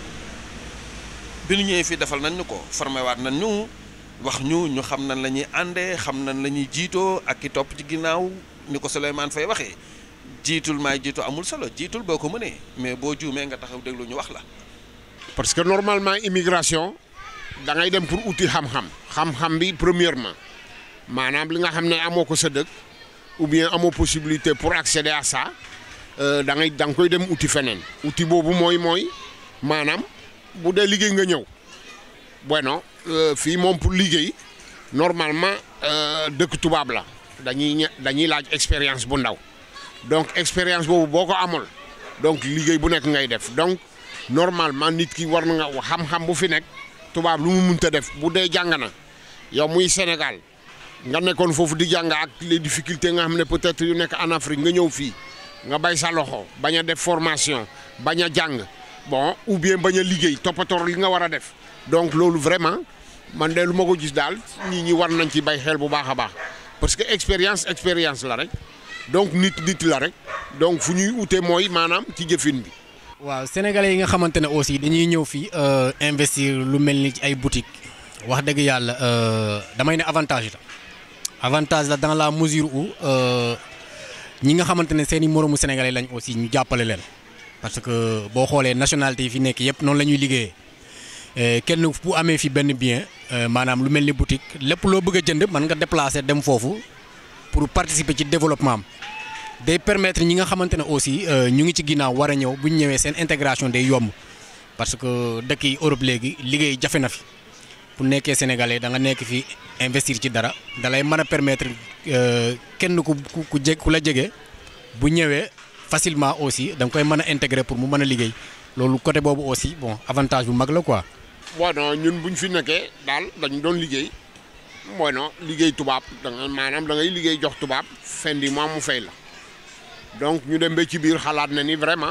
bi ñu ñëwee fii defal nañ ñu ko formé waat nañ ñu wax ñu ñu xam nañ la ñuy àndee xam nañ la ñuy jiitoo ak ki topp ci ginnaaw ni ko Souleymane Faye waxee jiitul maay jiitu amul solo jiitul boo ko mënee mais boo juumee nga taxaw déglu ñu wax la. parce que normalement immigration. da ngay dem pour uti xam-xam xam-xam bi premièrement maanaam li nga xam ne amoo ko sa dëkk ou bien amoo possibilité pour accéder à ça da ngay da nga koy dem uti feneen uti boobu mooy mooy maanaam bu dee liggéey nga ñëw bueno fii moom pour liggéey normalement dëkk tubaab la dañuy dañuy laaj expérience bu ndaw donc expérience boobu boo ko amul donc liggéey bu nekk ngay def donc normalement nit ki war na nga xam-xam bu fi nekk. tubaab lu mu mënta def bu dee jàng na yow muy Sénégal nga nekkoon foofu di jàng ak les difficultés nga xam ne peut-être yu nekk en Afrique nga ñëw fii nga bay sa loxo bañ a def formation bañ a jàng bon ou bien bañ a liggéey toppatoor li nga war a def donc loolu vraiment man de lu ma ko gis daal nit ñi war nañ ci bay xel bu baax a baax parce que expérience expérience la rek donc nit nit la rek donc fu ñuy ute mooy maanaam ci jëfin bi. waaw sénégalais yi nga xamante ne aussi dañuy ñëw fii investir lu mel ni ci ay boutique wax dëgg yàlla damay ne avantage la avantage la dans la mesure où ñi nga xamante ne seen i moromu sénégalais lañ aussi ñu jàppale leen parce que boo xoolee nationalité yi fi nekk yëpp noonu la ñuy liggéeyee kenn bu amee fi benn bien maanaam lu mel ni boutique lépp loo bëgg a jënd mën nga déplacer dem foofu pour participer ci développement am. day permettre ñi nga xamante ne aussi ñu ngi ci ginnaaw war a ñëw bu ñu ñëwee seen intégration day yomb parce que dëkk yi Europe léegi liggéey jafe na fi bu nekkee sénégalais da nga nekk fi investir ci dara da lay mën a permettre kenn ku ku jeg ku la jege bu ñëwee facilement aussi da nga koy mën a intégrer pour mu mën a liggéey loolu côté boobu aussi bon avantage bu mag la quoi. bon ñun bu ñu fi nekkee daal dañu doon liggéey bon liggéey tubaab da nga maanaam da ngay liggéey jox tubaab fin du mois mu fay la. donc ñu dem ba ci biir xalaat na ni vraiment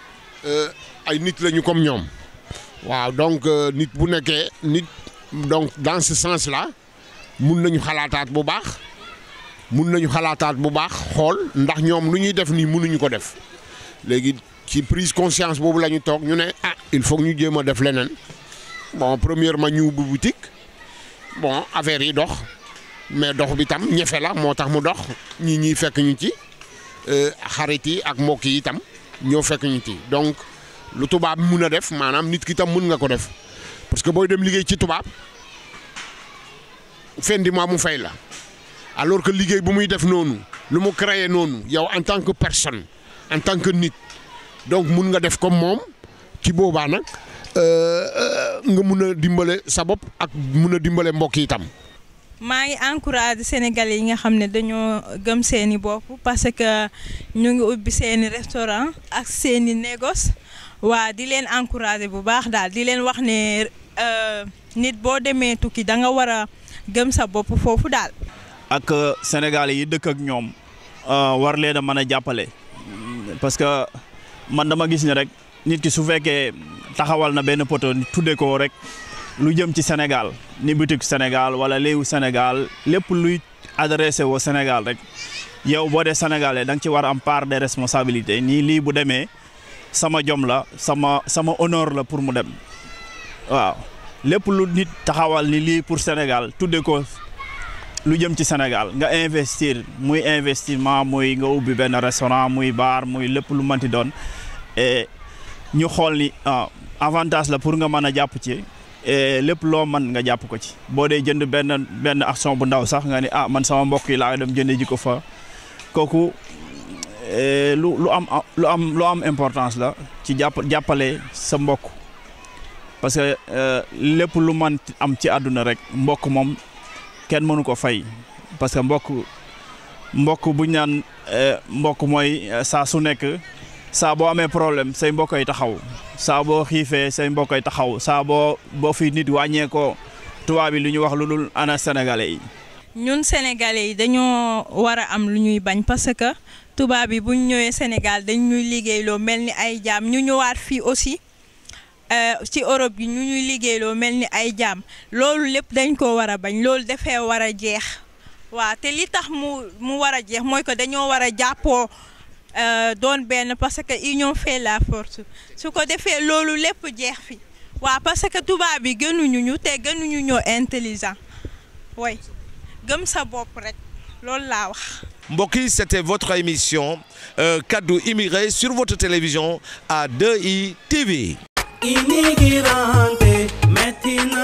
ay nit lañu comme ñoom waaw donc nit bu nekkee nit donc dans ce sens là mun nañu xalaataat bu baax mun nañu xalaataat bu baax xool ndax ñoom lu ñuy def nii mënuñu ko def léegi ci prise conscience boobu la ñu toog ñu ne ah il faut ñu jéem a def leneen bon premièrement ñu ubbi boutique bon affaire yi dox mais dox bi tam ñefe la moo tax mu dox ñi ñuy fekk ñu ci xarit yi ak mbokk yi itam ñoo fekk ñu ci donc lu tubaab mun a def maanaam nit ki tam mun nga ko def parce que booy dem liggéey ci tubaab fin du mois mu fay la alors que liggéey bu muy def noonu lu mu créé noonu yow en tant que personne en tant que nit donc mun nga def comme moom ci boobaa nag nga mun a dimbale sa bopp ak mun a dimbale mbokk yi itam. maa ngi encouragé Sénégalais yi nga xam ne dañoo gëm seeni bopp parce que ñu ngi ubbi seeni restaurant ak seeni négoce waa di leen encouragé bu baax daal di leen wax ne nit boo demee tukki da nga war a gëm sa bopp foofu daal. ak Sénégalais yi dëkk ak ñoom war leen a mën a jàppale parce que man dama gis ne rek nit ki su fekkee taxawal na benn poto tudde ko rek lu jëm ci Sénégal ni boutique Sénégal wala léewu Sénégal lépp luy adressé au Sénégal rek yow boo dee sénégalais da nga ci war a am part de responsabilité nii lii bu demee sama jom la sama sama honneur la pour mu dem waaw lépp lu nit taxawal ni lii pour Sénégal tudde ko lu jëm ci Sénégal nga investir muy investissement muy nga ubbi benn restaurant muy bar muy lépp lu manti doon et ñu xool ni avantage la pour nga mën a jàpp ci lépp loo mën nga jàpp ko ci boo dee jënd benn benn action bu ndaw sax nga ni ah man sama mbokk yi laa dem jënd ji ko fa kooku lu lu am lu am lu am importance la ci jàpp jàppale sa mbokk parce que lépp lu man am ci àdduna rek mbokk moom kenn mënu ko fay parce que mbokk mbokk bu ñu naan mbokk mooy saa su nekk saa boo amee problème say mbokk ay taxaw saa boo xiifee say mbokk ay taxaw saa boo boo fi nit wàññee ko tubaab bi lu ñu wax lu dul ana sénégalais yi. ñun sénégalais yi dañoo war a am lu ñuy bañ parce que tubaab bi bu ñu ñëwee Sénégal dañ ñuy liggéeyloo mel ni ay jaam ñu ñëwaat fii aussi ci Europe bi ñu ñuy liggéeyloo mel ni ay jaam loolu lépp dañ ko war a bañ loolu dafee war a jeex waaw te li tax mu mu war a jeex mooy que dañoo war a jàppoo doon benn parce que union fait la force su ko defee loolu lépp jeex fi waaw parce que tubaab bi gënuñu ñu te gënuñu ñoo intelligent way gëm sa bopp rek loolu laa wax. mbokk yi c'était votre émission euh, Kaddu Immigré sur votre télévision à deux i T V. Immigrante, metti